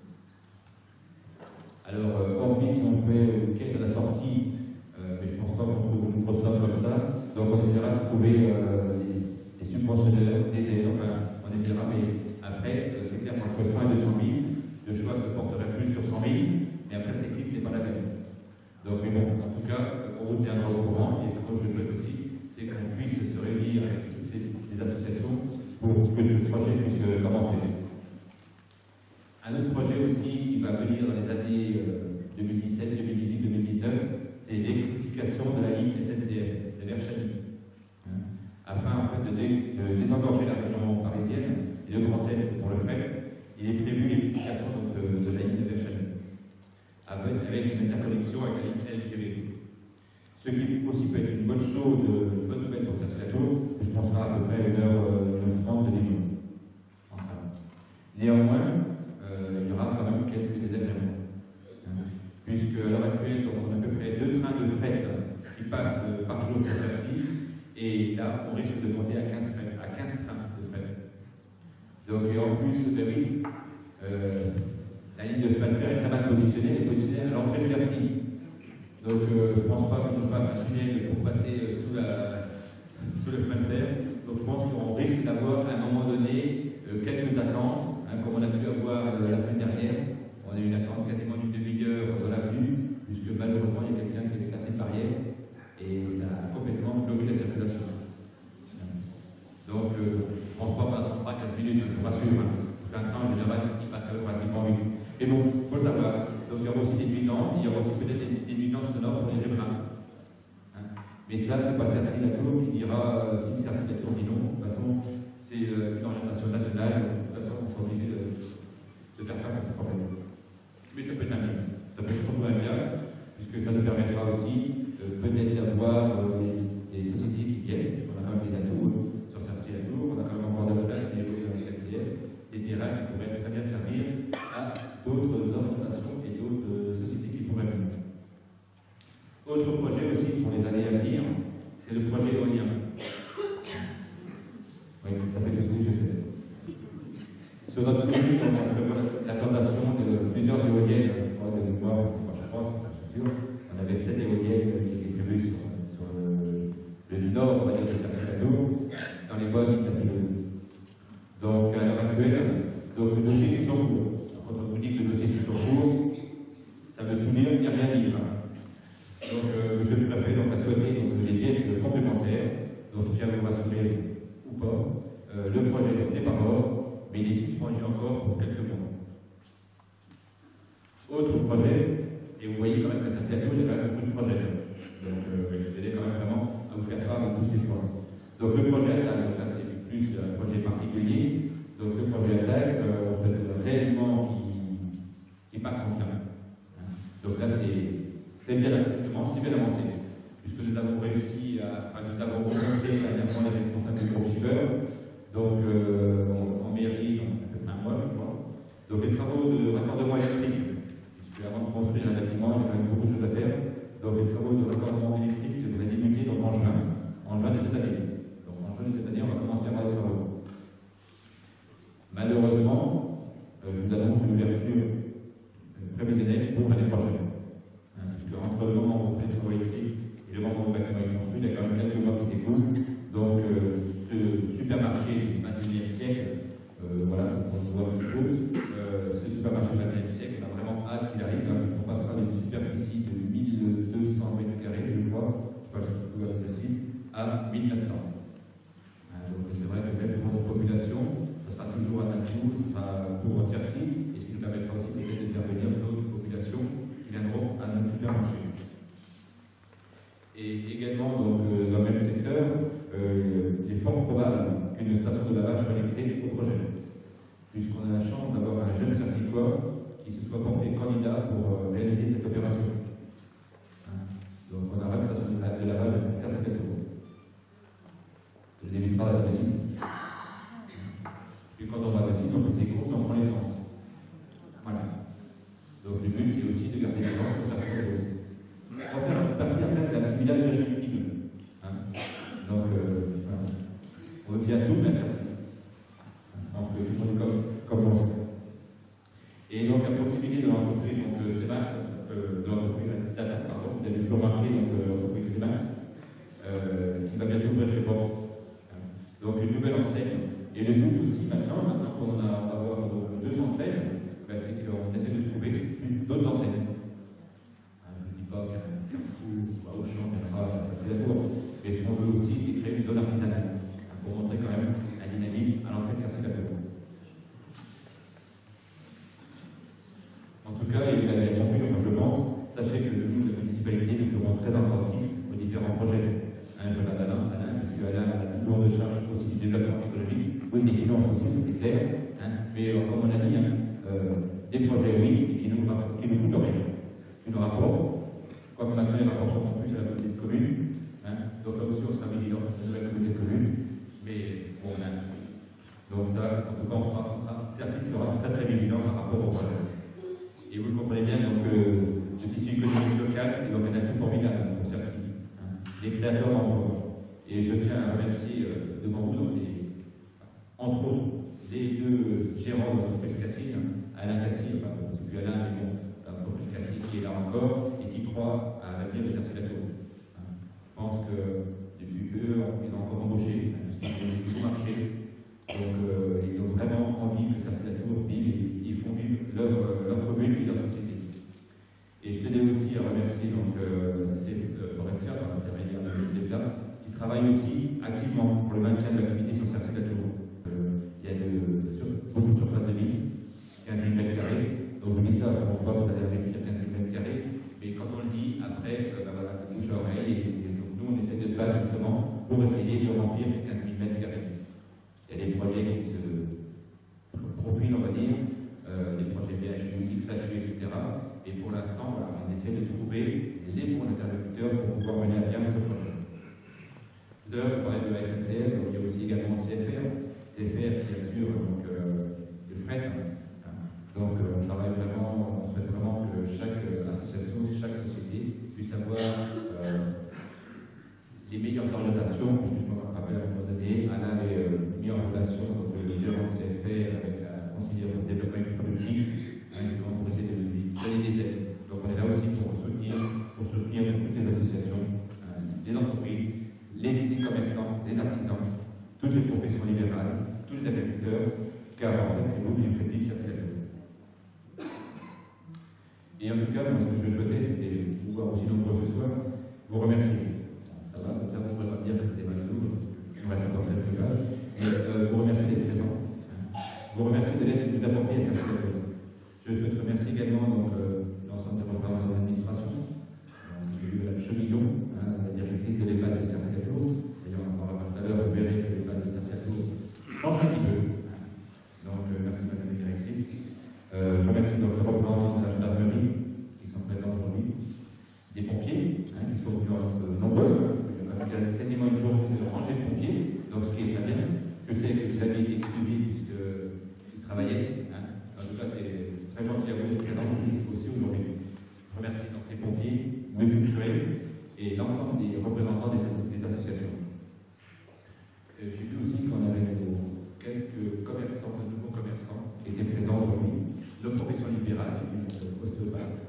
Alors, hormis si on fait une quête à la sortie, mais je ne pense pas qu'on trouve une grosse somme comme ça, donc on essaiera de trouver des subventionneurs, des aides, enfin, on essaiera, mais après, c'est clair qu'entre 100 et 200 000, le choix se porterait plus sur 100 000, mais après, la technique n'est pas la même. Donc, mais bon, en tout cas, on vous tiendra au courant, et ce que je souhaite aussi, c'est qu'on puisse se réunir avec toutes ces associations pour que ce projet puisse commencer. Un autre projet aussi qui va venir dans les années 2017, 2018, 2019, c'est l'électrification de la ligne SNCF, de Verchany, afin en fait, de désengorger la région parisienne et le Grand Est pour le fret. Il est prévu l'électrification de la ligne de Verchany, avec une interconnexion avec la ligne LGV. Ce qui aussi peut être une bonne chose, une bonne nouvelle pour Cercle-la-Tour, je pense à peu près 1h30 de déjeuner. Enfin, néanmoins, il y aura quand même quelques désagréments. Puisque à l'heure actuelle, on a à peu près 2 trains de fret qui passent par jour sur Bercy, et là, on risque de monter à 15 trains de fret. Donc, et en plus, ben oui, la ligne de chemin de fer est très mal positionnée, elle est positionnée à l'entrée de Bercy. Donc, je ne pense pas qu'on nous fasse un tunnel pour passer sous le chemin de fer. Donc, je pense qu'on risque d'avoir à un moment donné quelques attentes, comme on a pu avoir la semaine dernière. On a eu une attente quasiment d'une demi-heure dans l'avenue, puisque malheureusement il y a quelqu'un qui avait cassé une barrière et ça a complètement bloqué la circulation. Donc, je ne pense pas que ça fera 15 minutes, je vous rassure, parce qu'un train en général il passe quand même pratiquement vite. Et bon, il faut le savoir. Donc, il y aura aussi des nuisances, il y aura aussi peut-être des nuisances sonores pour les riverains. Mais ça, c'est pas Cercy-la-Tour qui dira si Cercy-la-Tour dit non. De toute façon, c'est une orientation nationale, de toute façon, on sera obligé de faire face à ce problème. Mais ça peut être un bien. Ça peut être surtout un bien, puisque ça nous permettra aussi peut-être d'avoir des sociétés qui viennent, puisqu'on a quand même des atouts sur Cercy-la-Tour, on a quand même encore de la place qui est dans les SNCF, des terrains qui pourraient très bien servir à d'autres orientations et d'autres sociétés qui pourraient venir. Autre projet aussi pour les années à venir, c'est le projet éolien. Oui, ça fait aussi, je sais. Sur notre commune, on prévoit l'implantation de plusieurs éoliennes. Je crois, c'est sûr. On avait 7 éoliennes qui étaient prévues sur le nord, on va dire, de Cercy-la-Tour, dans les bois du Tapis. Donc, à l'heure actuelle, le dossier est en cours. Quand on vous dit que le dossier est en cours, ça veut tout dire, il n'y a rien à dire. Donc, monsieur le préfet a souhaité des pièces complémentaires, donc je tiens à vous rassurer ou pas. Le projet n'est pas mort, mais il est suspendu encore pour quelques mois. Autre projet, et vous voyez quand même que ça s'est il y a quand même beaucoup de projets. Donc, je vais aider quand même vraiment à vous faire part de tous ces points. Donc, le projet ATTAC, là c'est plus un projet particulier. Donc, le projet ATTAC, on souhaite réellement qu'il passe en bien. Donc, là c'est bien avancé, puisque nous avons réussi nous avons rencontré dernièrement les responsables du groupe Schieber, donc en mairie, à peu près un mois, je crois. Donc les travaux de raccordement électrique, puisque avant de construire un bâtiment, il y a quand même beaucoup de choses à faire. Donc les travaux de raccordement électrique devraient débuter en juin de cette année. Donc en juin de cette année, on va commencer à avoir des travaux. Malheureusement, je vous annonce une ouverture prévisionnelle pour l'année prochaine. Puisque entre le moment où on fait le travaux électriques et le moment où le bâtiment est construit, il y a quand même quelques mois qui s'écoulent. Donc, ce supermarché du XXIe siècle, voilà, on voit un petit peu, ce supermarché du XXIe siècle, on a vraiment hâte qu'il arrive, puisqu'on passera d'une superficie de 1200 mètres carrés, je crois, je ne sais pas si c'est facile, à 1900. Donc, c'est vrai que même pour notre population, ce sera toujours un atout, ce sera pour Cercy, et ce qui nous permettra aussi peut-être de faire venir d'autres populations qui viendront à notre supermarché. Et également, donc, dans le même secteur, il est fort probable qu'une station de lavage soit annexée au projet, puisqu'on a la chance d'avoir un jeune Cercicois qui se soit porté candidat pour réaliser cette opération. Donc, on aura une station de lavage à Cercy-la-Tour. Je vous invite pas à la Bessie. Puis quand on va à Bessie, on fait ses courses, on prend l'essence. Voilà. Donc, le but, c'est aussi de garder l'essence sur Cercy-la-Tour. On va faire une partie après d'un village irréductible. Donc, voilà. On veut bien tout, mais Cercy. Donc, tout le monde comme on fait. Et donc, à proximité de l'entreprise, donc CEMAX, de l'entreprise d'ATTAC, pardon, vous avez pu remarquer, donc l'entreprise CEMAX, qui va bientôt ouvrir ses portes. Donc, une nouvelle clair, hein, mais comme on a dit, des projets oui, qui nous coûtent rien, qui nous rapportent, quoique maintenant ils rapporteront plus à la communauté de communes, hein, donc là aussi on sera vigilant sur la nouvelle communauté de communes, mais bon, donc ça, en tout cas, on sera très très vigilant par rapport au projet. Et vous le comprenez bien, donc le tissu économique local est donc un atout formidable pour CERCI, hein, les créateurs d'emplois. Et je tiens à remercier devant vous, entre autres, les deux gérants de l'entreprise Cassine, Alain Cassine, enfin, c'est plus Alain, mais bon, l'entreprise Cassine qui est là encore et qui croit à l'avenir de CERCI-Latour. Je pense que depuis peu, ils ont encore embauché, parce qu'ils ont du bon marché. Donc, ils ont vraiment envie que CERCI-Latour vive et ils font vivre leur commune et leur société. Et je tenais aussi à remercier Steve Forestier, par l'intermédiaire de M. Desplat, qui travaille aussi activement pour le maintien de l'activité sur CERCI-Latour. Il y a beaucoup de surface de ville, 15 000 m². Donc je dis ça, on voit que vous allez investir 15 000 m², mais quand on le dit, après, voilà, ça bouge à l'oreille, et donc nous on essaie de se battre justement pour essayer de remplir ces 15 000 m². Il y a des projets qui se profilent, on va dire, des projets BHU, XHU, etc. Et pour l'instant, voilà, on essaie de trouver les bons interlocuteurs pour pouvoir mener à bien ce projet. Tout à l'heure, je parlais de la SNCF, donc il y a aussi également CFR. CFR qui assure donc, le fret. Donc on travaille vraiment, on souhaite vraiment que chaque association, chaque société puisse avoir les meilleures orientations. Je me rappelle à un moment donné, Alain avait mis en relation donc, le gérant CFR avec la conseillère de développement productif, justement pour essayer de lui donner des aides. Donc on est là aussi pour soutenir toutes les associations, les entreprises, les commerçants, les artisans, toutes les professions libérales, tous les agriculteurs, car en fait c'est vous qui faites vivre CERCI-Latour. Et en tout cas, moi, ce que je souhaitais, c'était vous voir aussi nombreux ce soir, vous remercier. Ça va, comme ça vous ne pourrez pas dire que c'est mal de nous, je me reste encore quelques pages, mais vous remercier d'être présent. Vous remercier de l'aide que vous apportez à CERCI-Latour. Je souhaite remercier également l'ensemble des représentants de l'administration. J'ai eu Mme Chemillon, la directrice de l'EHPAD de CERCI-Latour. D'ailleurs, on en parlera tout à l'heure, vous verrez que l'EHPAD de CERCI-Latour change un petit peu. Donc, merci Madame la directrice. Je remercie donc les représentants de la gendarmerie qui sont présents aujourd'hui, des pompiers qui sont nombreux, parce qu'il y a quasiment une journée de rangée de pompiers, donc ce qui est très bien. Je sais que vous avez été exclusifs puisqu'ils travaillaient. En tout cas, c'est très gentil à vous d'être présents aussi aujourd'hui. Je remercie donc les pompiers, M. Curé et l'ensemble des représentants des associations. J'ai vu aussi qu'on avait quelques commerçants, de nouveaux commerçants qui étaient présents aujourd'hui. De profession libérale, j'ai vu ostéopathe.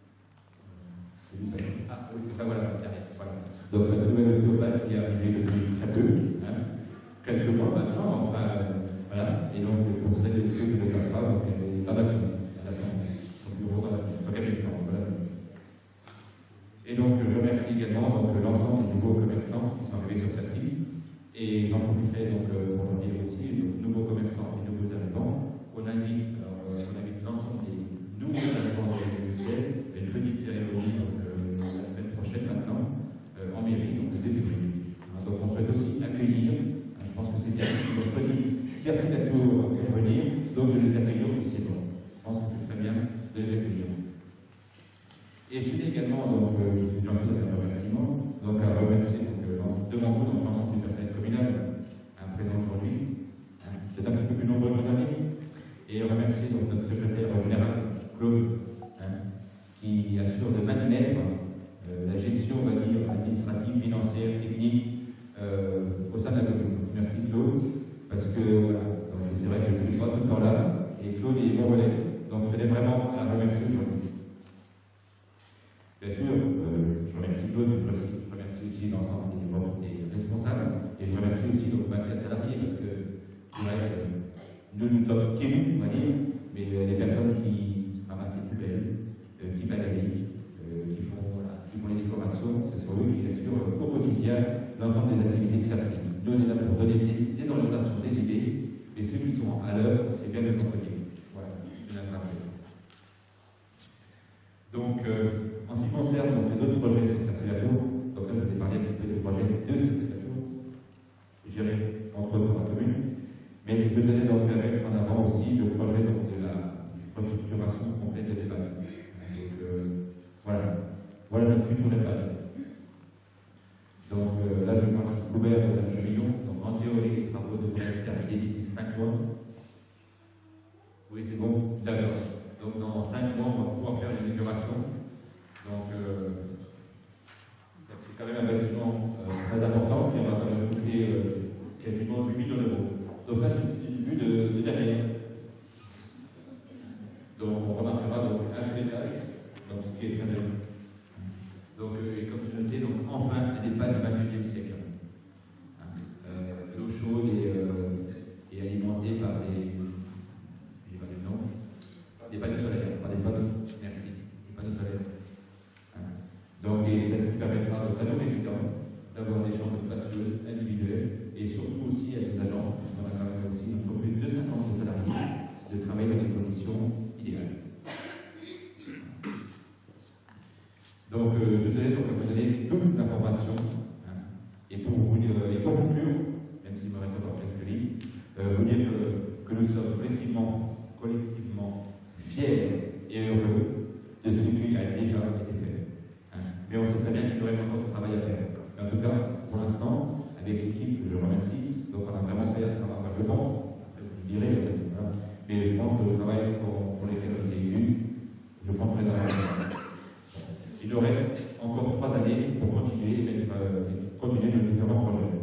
Ah oui, enfin voilà, voilà. Donc la nouvelle ostéopathe qui est arrivée depuis très peu, quelques mois maintenant, enfin voilà. Et donc pour celles et ceux qui ne le savent pas, donc elle est dans la clinique, elle a son bureau dans la clinique, son cabinet, voilà. Et donc je remercie également l'ensemble des nouveaux commerçants qui sont arrivés sur CERCI. Et j'en profiterai donc pour dire aussi, donc, nouveaux commerçants et nouveaux arrivants. On invite l'ensemble des nouveaux arrivants du ciel à une petite cérémonie la semaine prochaine maintenant, en mairie, donc le début février. Donc on souhaite aussi accueillir, je pense que c'est bien qu'ils ont choisi CERCI-Latour pour venir, donc je les accueille aussi. Bon. Je pense que c'est très bien de les accueillir. Et je tenais également, donc j'en fais un remerciement, donc à remercier devant vous l'ensemble du personnel communal présent aujourd'hui, peut-être un petit peu plus nombreux que l'année, et remercier donc notre secrétaire général, Claude, qui assure de main de maître la gestion, on va dire, administrative, financière, technique au sein de la commune. Merci Claude, parce que voilà, c'est vrai que je ne suis pas tout le temps là, et Claude est mon relais, donc je tenais vraiment à la remercier aujourd'hui. Bien sûr, je remercie Claude, je remercie aussi l'ensemble des responsables, et je remercie aussi donc 24 salariés, parce que c'est vrai que nous sommes qu'élus, on va dire, mais les personnes qui ramassent les poubelles, qui balayent, qui font les décorations, ce sont eux qui assurent au quotidien l'ensemble des activités de CERCI. Nous, on est là pour donner des orientations, des idées, et ceux qui sont à l'heure, c'est bien de les employer. Voilà, je viens de rappeler. Donc, en ce qui concerne donc, les autres projets sur CERCI-Latour, donc là je vous ai parlé un petit peu des projets de CERCI-Latour, gérés entre autres par la commune, mais je tenais donc à mettre Oui, c'est bon, d'accord. Donc dans 5 mois, on va pouvoir faire une inauguration. Donc c'est quand même un bâtiment très important, qui va quand même coûter quasiment 8 millions d'euros. Donc là, c'est une vue de derrière. Donc on remarquera donc un seul étage, donc ce qui est très bien. Donc, et comme je notais, donc enfin un EHPAD du 21e siècle. L'eau chaude est alimentée par des panneaux solaires, par des panneaux, merci, des panneaux solaires. Donc, et ça nous permettra à nos résidents d'avoir des chambres spacieuses, individuelles, et surtout aussi à des agents, puisqu'on a quand même aussi un peu plus de 250 salariés, de travailler dans des conditions idéales. Donc, je tenais donc à vous donner toutes ces informations, et pour vous dire, et pour conclure, même s'il me reste encore quelques lignes, vous dire que nous sommes collectivement fiers et heureux de ce qui a déjà été fait. Mais on sait très bien qu'il nous reste encore du travail à faire. Mais en tout cas, pour l'instant, avec l'équipe que je remercie, donc on a vraiment fait un travail, je pense, après vous me direz, voilà, mais je pense que le travail pour lequel on est élu, je pense que il nous reste encore 3 années pour continuer nos différents projets.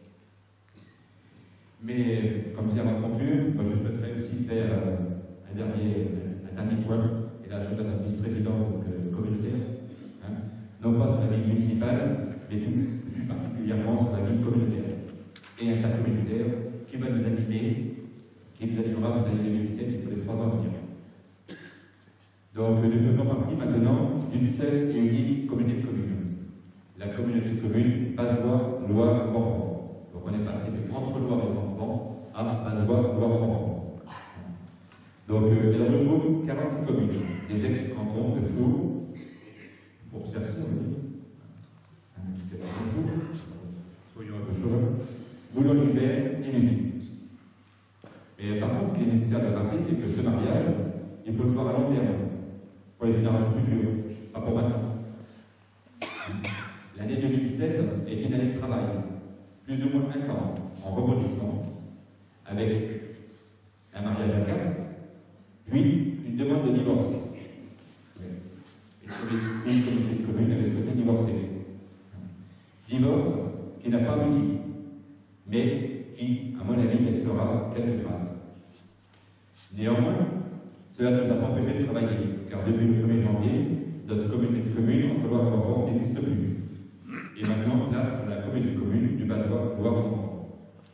Mais comme c'est avant de conclure, moi je souhaiterais aussi faire un dernier point, et là je donne à notre vice-président communautaire, non pas sur la vie municipale, mais plus particulièrement sur la vie communautaire et intercommunautaire qui va nous animer, qui nous animera dans l'année 2017 et sur les 3 ans à venir. Donc nous faisons partie maintenant d'une seule et unique communauté de communes. La communauté de communes Bazois, Loire, Morvan. Donc on est passé de entre Loire et Morvan à Bazois, Loire, Morvan. Donc elle regroupe 46 communes, des ex-cantons de Four, pour Cercy, on le dit. C'est pas Four, soyons un peu chauds. Boulogne-Gilbert et Lévis. Mais par contre, ce qui est nécessaire de rappeler, c'est que ce mariage, il faut le voir à long terme, pour les générations futures, pas pour maintenant. L'année 2017 est une année de travail, plus ou moins intense, en rebondissement, avec un mariage à 4, puis une demande de divorce. Une communauté de communes avait souhaité divorcer. Divorce qui n'a pas abouti, mais qui, à mon avis, laissera quelques traces. Néanmoins, cela ne nous a pas empêché de travailler, car depuis le 1er janvier, notre communauté de communes entre Loire et Morvan n'existe plus. Et maintenant, place à la communauté de communes du Bazois, Loire et Morvan.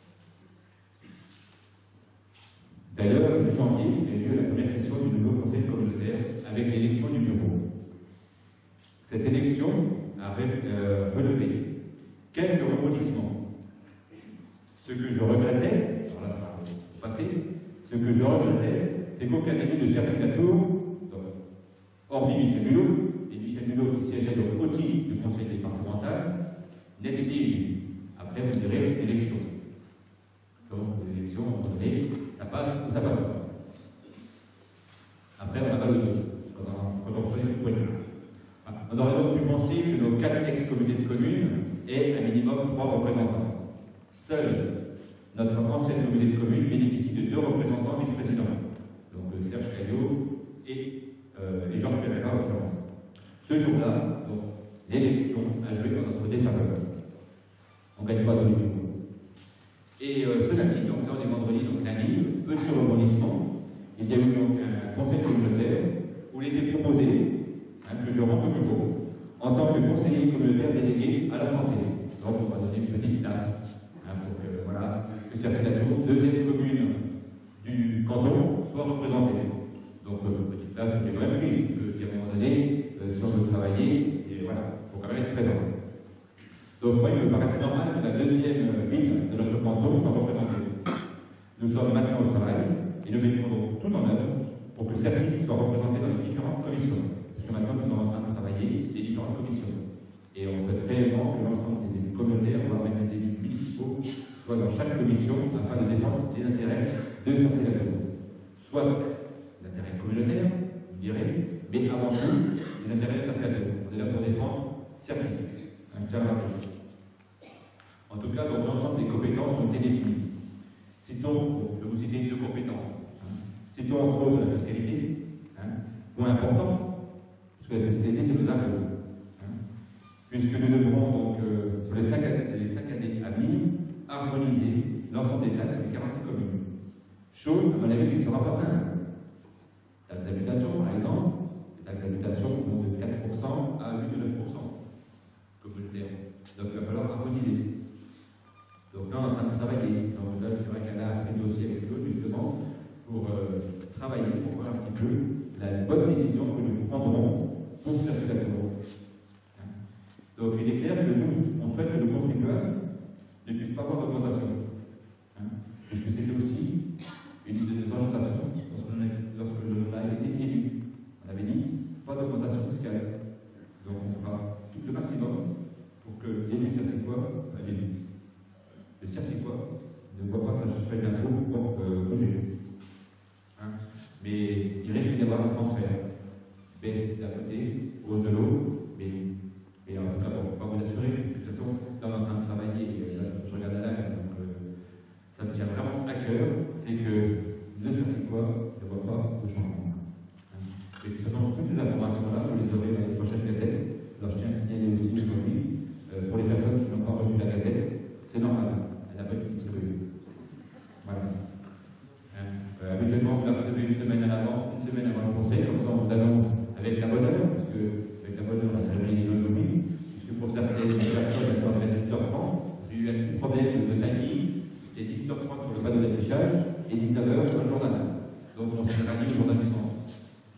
D'ailleurs, le 2 janvier a lieu la première session du nouveau conseil communautaire avec l'élection du bureau. Cette élection a relevé quelques rebondissements. Ce que je regrettais, alors là, c'est pas passé, ce que je regrettais, c'est qu'aucun élu de Cercy-la-Tour, hormis Michel Mulot, et Michel Mulot qui siégeait donc au titre du conseil départemental, n'ait été élu. Après, vous direz l'élection. Donc, l'élection, à un moment donné, ça passe ou ça passe pas. Après, on n'a pas le tout, quand on choisit le point. On aurait donc pu penser que nos 4 ex-communautés de communes aient un minimum 3 représentants. Seule notre ancienne communauté de communes bénéficie de 2 représentants vice-présidents, donc Serge Caillot et Georges Pereira en l'occurrence. Ce jour-là, l'élection a joué dans notre défaveur. On ne gagne pas tous les jours. Et ce lundi, donc là on est vendredi, donc lundi, petit rebondissement, il y a eu donc un conseil communautaire où il était proposé que je rentre au bureau en tant que conseiller communautaire délégué à la santé. Donc on va donner une petite place pour que, voilà, que Cercy-la-Tour, 2e commune du canton, soit représentée. Donc petite place que j'ai quand même prise, parce que si à un moment donné, si on veut travailler, il faut quand même être présent. Donc moi, il me paraissait normal que la 2e ville de notre canton soit représentée. Nous sommes maintenant au travail et nous mettons donc tout en œuvre pour que Cercy soit représenté dans les différentes commissions. Parce que maintenant, nous sommes en train de travailler les différentes commissions. Et on souhaite réellement que l'ensemble des élus communautaires, voire même des élus municipaux, soient dans chaque commission afin de défendre les intérêts de Cercy-la-Tour. Soit l'intérêt communautaire, vous direz, mais avant tout, les intérêts de Cercy-la-Tour. On est là pour défendre Cercy. En tout cas, l'ensemble des compétences ont été définies. Citons, je vais vous citer 2 compétences. Citons entre impôts. Puisque nous devrons donc, sur les 5 années à venir, harmoniser l'ensemble des taxes sur les 46 communes. Chose, à mon avis, qui ne sera pas simple. Taxes d'habitation, par exemple, les taxes d'habitation vont de 4% à 8,9% communautaire. Donc il va falloir harmoniser. Donc là, on est en train de travailler. Donc là, c'est vrai qu'elle a un dossier avec Claude, justement, pour travailler, pour voir un petit peu la bonne décision que nous prendrons pour faire cela. Donc il est clair que nous, on souhaite que le contribuable ne puisse pas avoir d'augmentation. Puisque c'était aussi une des orientations lorsque l'on a été élu. On avait dit pas d'augmentation fiscale. Donc on fera tout le maximum pour que l'élu cercicois, le cercicois ne voit pas sa frais d'impôt pour bouger. Mais il risque d'y avoir un transfert. Bête d'un côté, hausse de l'autre, mais en tout cas, bon, je ne peux pas vous assurer. De toute façon, là on est en train de travailler, je regarde à l'âge, donc ça me tient vraiment à cœur, c'est que le cercicois ne voit pas de changement. Et de toute façon, toutes ces informations-là, vous les aurez dans les prochaines gazettes. Alors je tiens à signaler aussi aujourd'hui, pour les personnes qui n'ont pas reçu la gazette, c'est normal, elle n'a pas été distribuée. Voilà. Habituellement, vous la recevez une semaine à l'avance, une semaine avant le conseil, comme ça on vous annonce avec la bonne heure, parce que avec la bonne heure, la cérémonie des autonomies, puisque pour certaines personnes, elles sont à 18h30. J'ai eu un petit problème de timing, c'était 18h30 sur le panneau d'affichage et 19h dans le journal. Donc on s'est rallié au journal du sens.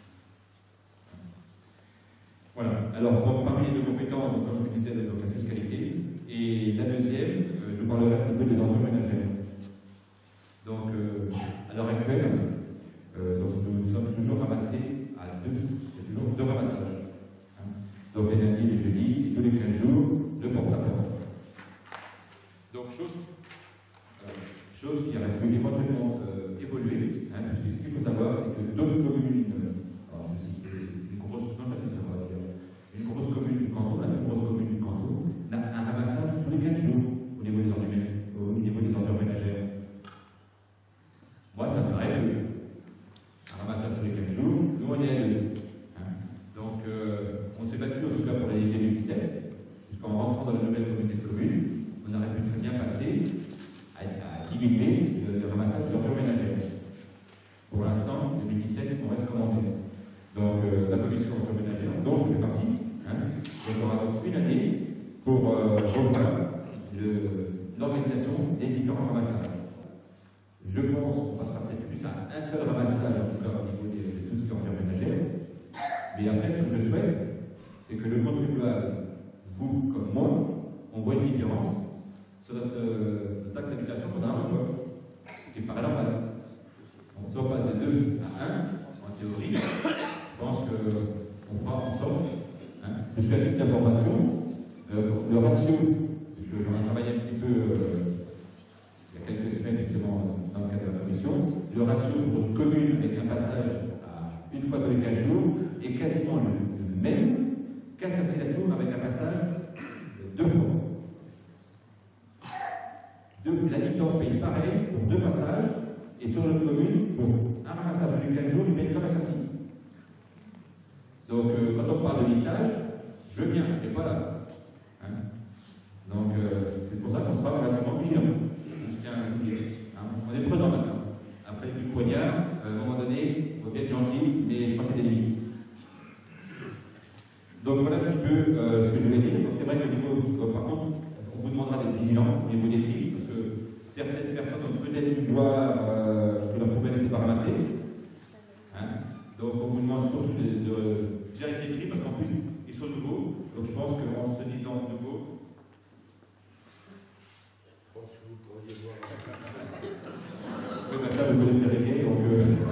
Voilà. Alors, donc, parmi les deux compétences, donc, comme je vous disais, donc, la fiscalité, et la deuxième, je parlerai un petit peu des ordures ménagères. Donc, à l'heure actuelle, donc, nous sommes toujours ramassés à deux, il y a toujours deux ramassages. Donc, les lundis et les jeudis, et tous les 15 jours, le porte-à-porte. Donc, chose qui aurait pu éventuellement évoluer, puisque ce qu'il faut savoir, c'est que d'autres communes, alors je cite une grosse commune du canton, la plus grosse commune du canton, a un ramassage tous les 15 jours au niveau des ordures ménagères. Moi, ça me paraît peu. Un ramassage tous les 15 jours, nous on est à 2. Donc, on s'est battu en tout cas pour l'année 2017, puisqu'en rentrant dans la nouvelle communauté de communes, on aurait pu très bien passer à diminuer le ramassage des ordures ménagères. Pour l'instant, 2017, on reste commandé. Donc, la commission ordures ménagères, dont je fais partie, donc on aura donc une année pour revoir l'organisation des différents ramassages. Je pense qu'on passera peut-être plus à un seul ramassage, en tout cas au niveau de tout ce qui est ordures ménagères. Mais après, ce que je souhaite, c'est que le contribuable, vous comme moi, on voit une différence sur notre taxe d'habitation qu'on a un reçoit. Ce qui paraît normal. On ne sort pas de 2 à 1, en théorie. Je pense qu'on fera en sorte, jusqu'à titre d'information, le ratio, puisque j'en ai travaillé un petit peu il y a quelques semaines justement dans le cadre de la commission, le ratio pour une commune avec un passage à une fois tous les 15 jours est quasiment le même qu'à Cercy-la-Tour avec un passage de 2 fois. L'habitant paye pareil pour 2 passages, et sur notre commune, pour un ramassage tous les 15 jours, il paye comme à Cercy. Donc, quand on parle de lissage, je veux bien, mais pas là. Donc, c'est pour ça qu'on sera relativement vigilant. Je tiens à vous dire. On est prudent maintenant. Après le poignard, à un moment donné, il faut bien être gentil, mais je crois qu'il y a des limites. Donc, voilà un petit peu ce que je voulais dire. Donc, c'est vrai qu'au niveau, par contre, on vous demandera d'être vigilant au niveau des tri, parce que certaines personnes ont peut-être pu voir que leur poubelle n'était pas ramassée. Donc, on vous demande surtout de vérifier les tri, parce qu'en plus, ils sont nouveaux. Donc, je pense qu'en se disant nouveau, je pense que vous pourriez voir. Oui, ben ça, vous connaissez Reggae, donc.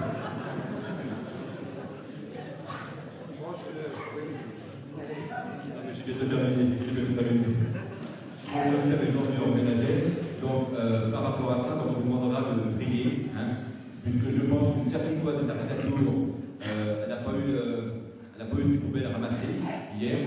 Je vais terminer. On avait aujourd'hui en ménager. Donc, par rapport à ça, donc, on vous demandera de prier, puisque je pense qu'une certaine fois de certains tours, elle n'a pas eu ses poubelles à ramasser hier,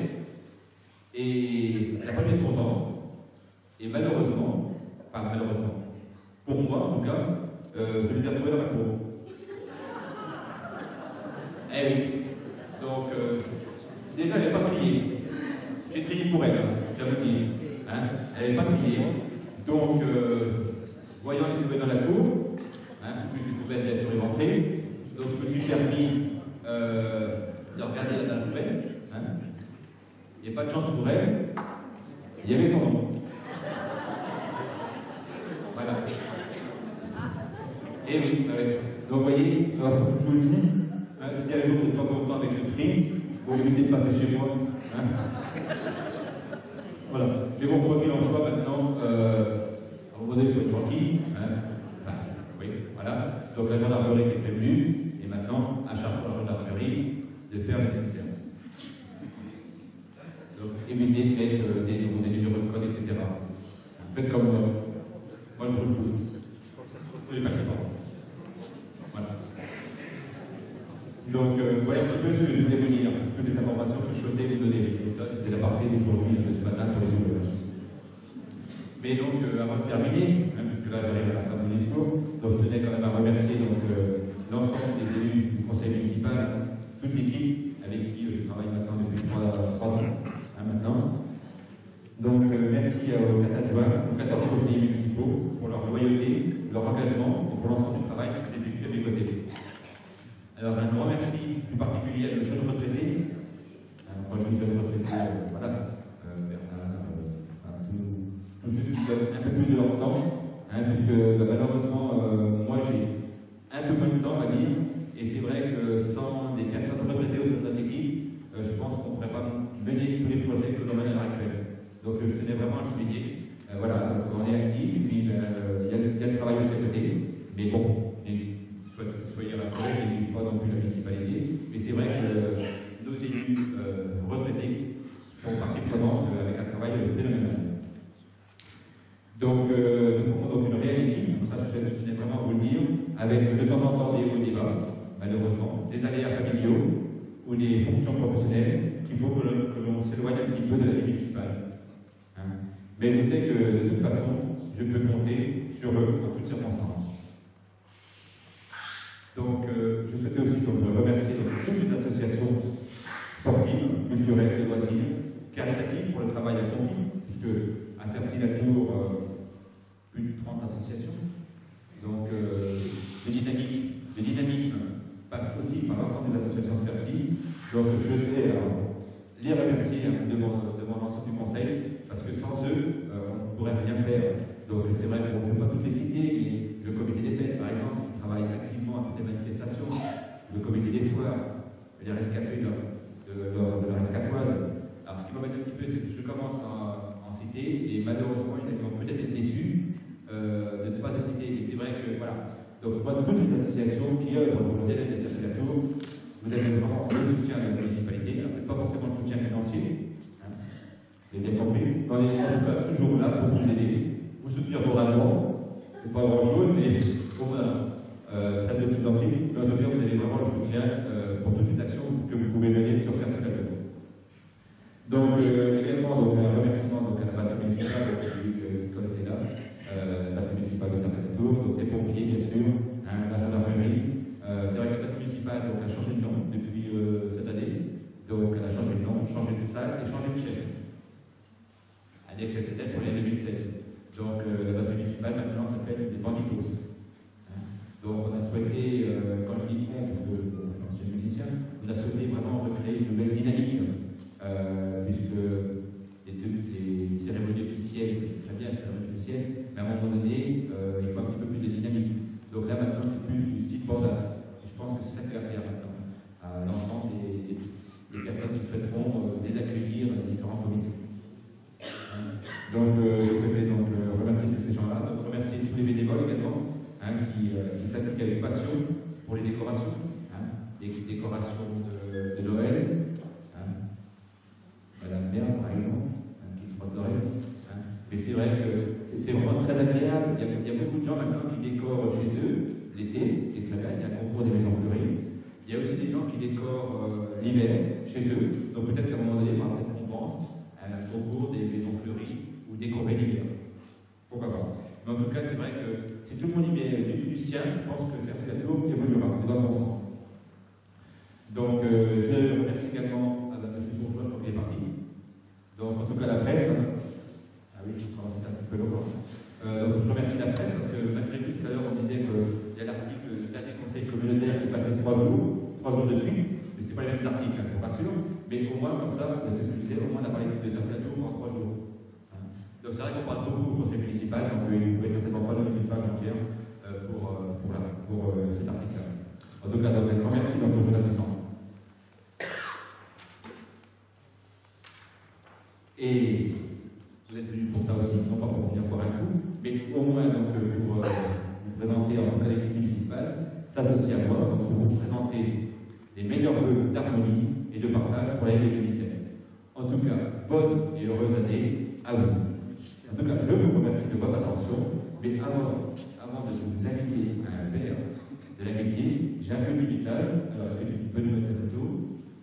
et elle n'a pas eu d'être contente. Et malheureusement, pour moi en tout cas, je les ai retrouvés dans ma cour. Eh oui. Donc, déjà, elle n'est pas pliée. pour elle, ça vous dit. Hein, elle n'est pas triée. Donc, voyant les poubelles dans la cour, plus les poubelles bien sûr éventrées, donc je me suis permis de regarder dans la poubelle. Il n'y a pas de chance pour elle, il y avait son nom. Voilà. Et oui, donc vous voyez, je vous le dis, si un jour vous n'êtes pas content avec le tri, vous évitez de passer chez moi. Voilà. Mais bon, quoi qu'il en soit, maintenant, vous avez le tranquille. Oui, voilà. Donc la gendarmerie est prévenue, et maintenant, à charge pour la gendarmerie de faire le nécessaire. Donc, évitez de mettre des numéros de code, etc. Faites comme moi. Moi, je brûle tout. Je n'ai pas fait. Voilà. Donc, voilà un petit peu ce que je voulais vous dire, toutes les informations que je souhaitais vous donner. C'était la partie d'aujourd'hui, de ce matin, pour les joueurs. Mais donc, avant de terminer, puisque là j'arrive à la fin de mon discours, donc je tenais quand même à remercier l'ensemble des élus du conseil municipal, toute l'équipe avec qui je travaille maintenant depuis 3 ans, maintenant. Donc, merci aux 4 adjoints, aux 14 conseillers municipaux pour leur loyauté, leur engagement et pour l'ensemble du travail qui s'est effectué à mes côtés. Alors, un grand merci plus particulier à nos jeunes retraités. Moi, je suis jeune retraité, voilà, Bernard, tous ceux qui donnent un peu plus de leur temps, puisque malheureusement, moi, j'ai un peu moins de temps, on va dire, et c'est vrai que sans des personnes retraitées au sein de notre équipe, je pense qu'on ne pourrait pas mener tous les projets que l'on mène à l'heure actuelle. Donc, je tenais vraiment à le souligner. Voilà, on est actifs, et puis il y a le travail aussi à côté, mais bon, soyez rassurés, je n'exige pas non plus la municipalité, mais c'est vrai que nos élus retraités font partie prenante avec un travail phénoménal. Donc, nous formons donc une réelle équipe, ça je tenais vraiment à vous le dire, avec de temps en temps des hauts débats, malheureusement, des aléas familiaux ou des fonctions professionnelles qui font que l'on s'éloigne un petit peu de la vie municipale. Mais je sais que de toute façon, je peux compter sur eux en toutes circonstances. Donc, je souhaitais aussi remercier toutes les associations sportives, culturelles, de loisirs, caritatives pour le travail accompli, puisque à Cercy-la-Tour, plus de 30 associations. Donc, le dynamisme passe aussi par l'ensemble des associations de Cercy. Donc, je vais les remercier devant l'ensemble du conseil, parce que sans eux, on ne pourrait rien faire. Donc, c'est vrai qu'on ne peut pas toutes les citer, mais le comité des fêtes, par exemple, qui travaille activement à toutes les manifestations, le comité des foires, les rescapés de la rescatoise. Alors, ce qui m'embête un petit peu, c'est que je commence à en citer, et malheureusement, il y en a qui vont peut-être être déçus de ne pas les citer. Et c'est vrai que, voilà. Donc, moi, toutes les associations qui œuvrent pour le bien-être des Cercy-la-Tour, vous avez vraiment le soutien de la municipalité, peut-être pas forcément le soutien financier, vous avez bien compris, mais on est en tout cas toujours là pour vous aider, vous soutenir moralement, c'est pas grand-chose, mais au moins, ça de plus en plus, mais en tout cas, vous avez vraiment le soutien pour toutes les actions que vous pouvez mener sur Cercy-la-Tour. Donc, également, un remerciement à la patrie municipale, comme était là, la patrie municipale de Cercy-la-Tour, donc les pompiers, bien sûr, la gendarmerie. C'est vrai que la patrie municipale a changé de nom depuis cette année, donc elle a changé de nom, changé de salle et changé de chef. Année exceptionnelle pour l'année 2007. Donc la patrie municipale maintenant s'appelle les Banditos. Donc on a souhaité, quand je dis on, parce que je suis ancien musicien, on a souhaité vraiment recréer une nouvelle dynamique, puisque les cérémonies officielles, c'est très bien les cérémonies officielles, mais à un moment donné, il faut un petit peu plus de dynamisme. Donc là maintenant c'est plus du style bandas. Je pense que c'est ça qui va faire maintenant à l'ensemble des personnes qui souhaiteront les accueillir dans les différents comices. Donc je voudrais remercier tous ces gens-là, remercier tous les bénévoles également, qui s'appliquent avec passion pour les décorations, les décorations de Noël, Madame Mère par exemple, qui se frotte l'oreille. Mais c'est vrai que c'est vraiment très agréable. Il y a beaucoup de gens maintenant qui décorent chez eux l'été, et très bien, il y a un concours des maisons fleuries. Il y a aussi des gens qui décorent l'hiver chez eux. Donc peut-être qu'à un moment donné, peut-être qu'on pense à un concours des maisons fleuries ou décorer l'hiver. Pourquoi pas. Mais en tout cas, c'est vrai que si tout le monde y met du sien, je pense que Cercy-la-Tour évoluera dans le bon sens. Donc je remercie également à M. Bourgeois, je crois qu'il est parti. Donc en tout cas, mais au moins, comme ça, c'est ce que je disais, au moins on a parlé de l'association en 3 jours. Donc c'est vrai qu'on parle beaucoup au conseil municipal, donc il ne pourrait certainement pas donner une page entière pour cet article-là. En tout cas, donc, un grand merci donc, au journal du centre. Et vous êtes venus pour ça aussi, non pas pour venir boire un coup, mais au moins donc, pour vous présenter en tant qu'équipe municipale, s'associer à moi donc, pour vous présenter les meilleurs vœux d'harmonie et de partage pour l'année 2017. En tout cas, bonne et heureuse année à vous. En tout cas, je vous remercie de votre attention, mais avant de vous inviter à un verre de l'amitié, j'ai un petit message. Alors, est-ce que tu peux nous mettre la photo?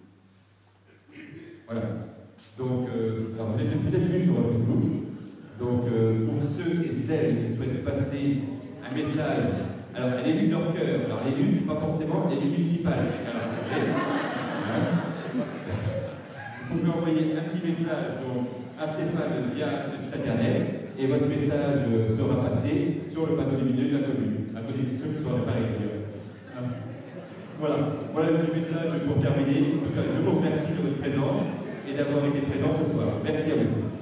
Voilà. Donc, alors vous l'avez peut-être vu sur Facebook. Donc, pour ceux et celles qui souhaitent passer un message, alors elle est lue de leur cœur. Alors, l'élu, c'est pas forcément l'élu municipal. Vous pouvez envoyer un petit message donc, à Stéphane via le site internet et votre message sera passé sur le panneau lumineux de la commune, à côté de ceux qui sont à Paris. Voilà le petit message pour terminer. En tout cas, je vous remercie de votre présence et d'avoir été présent ce soir. Merci à vous.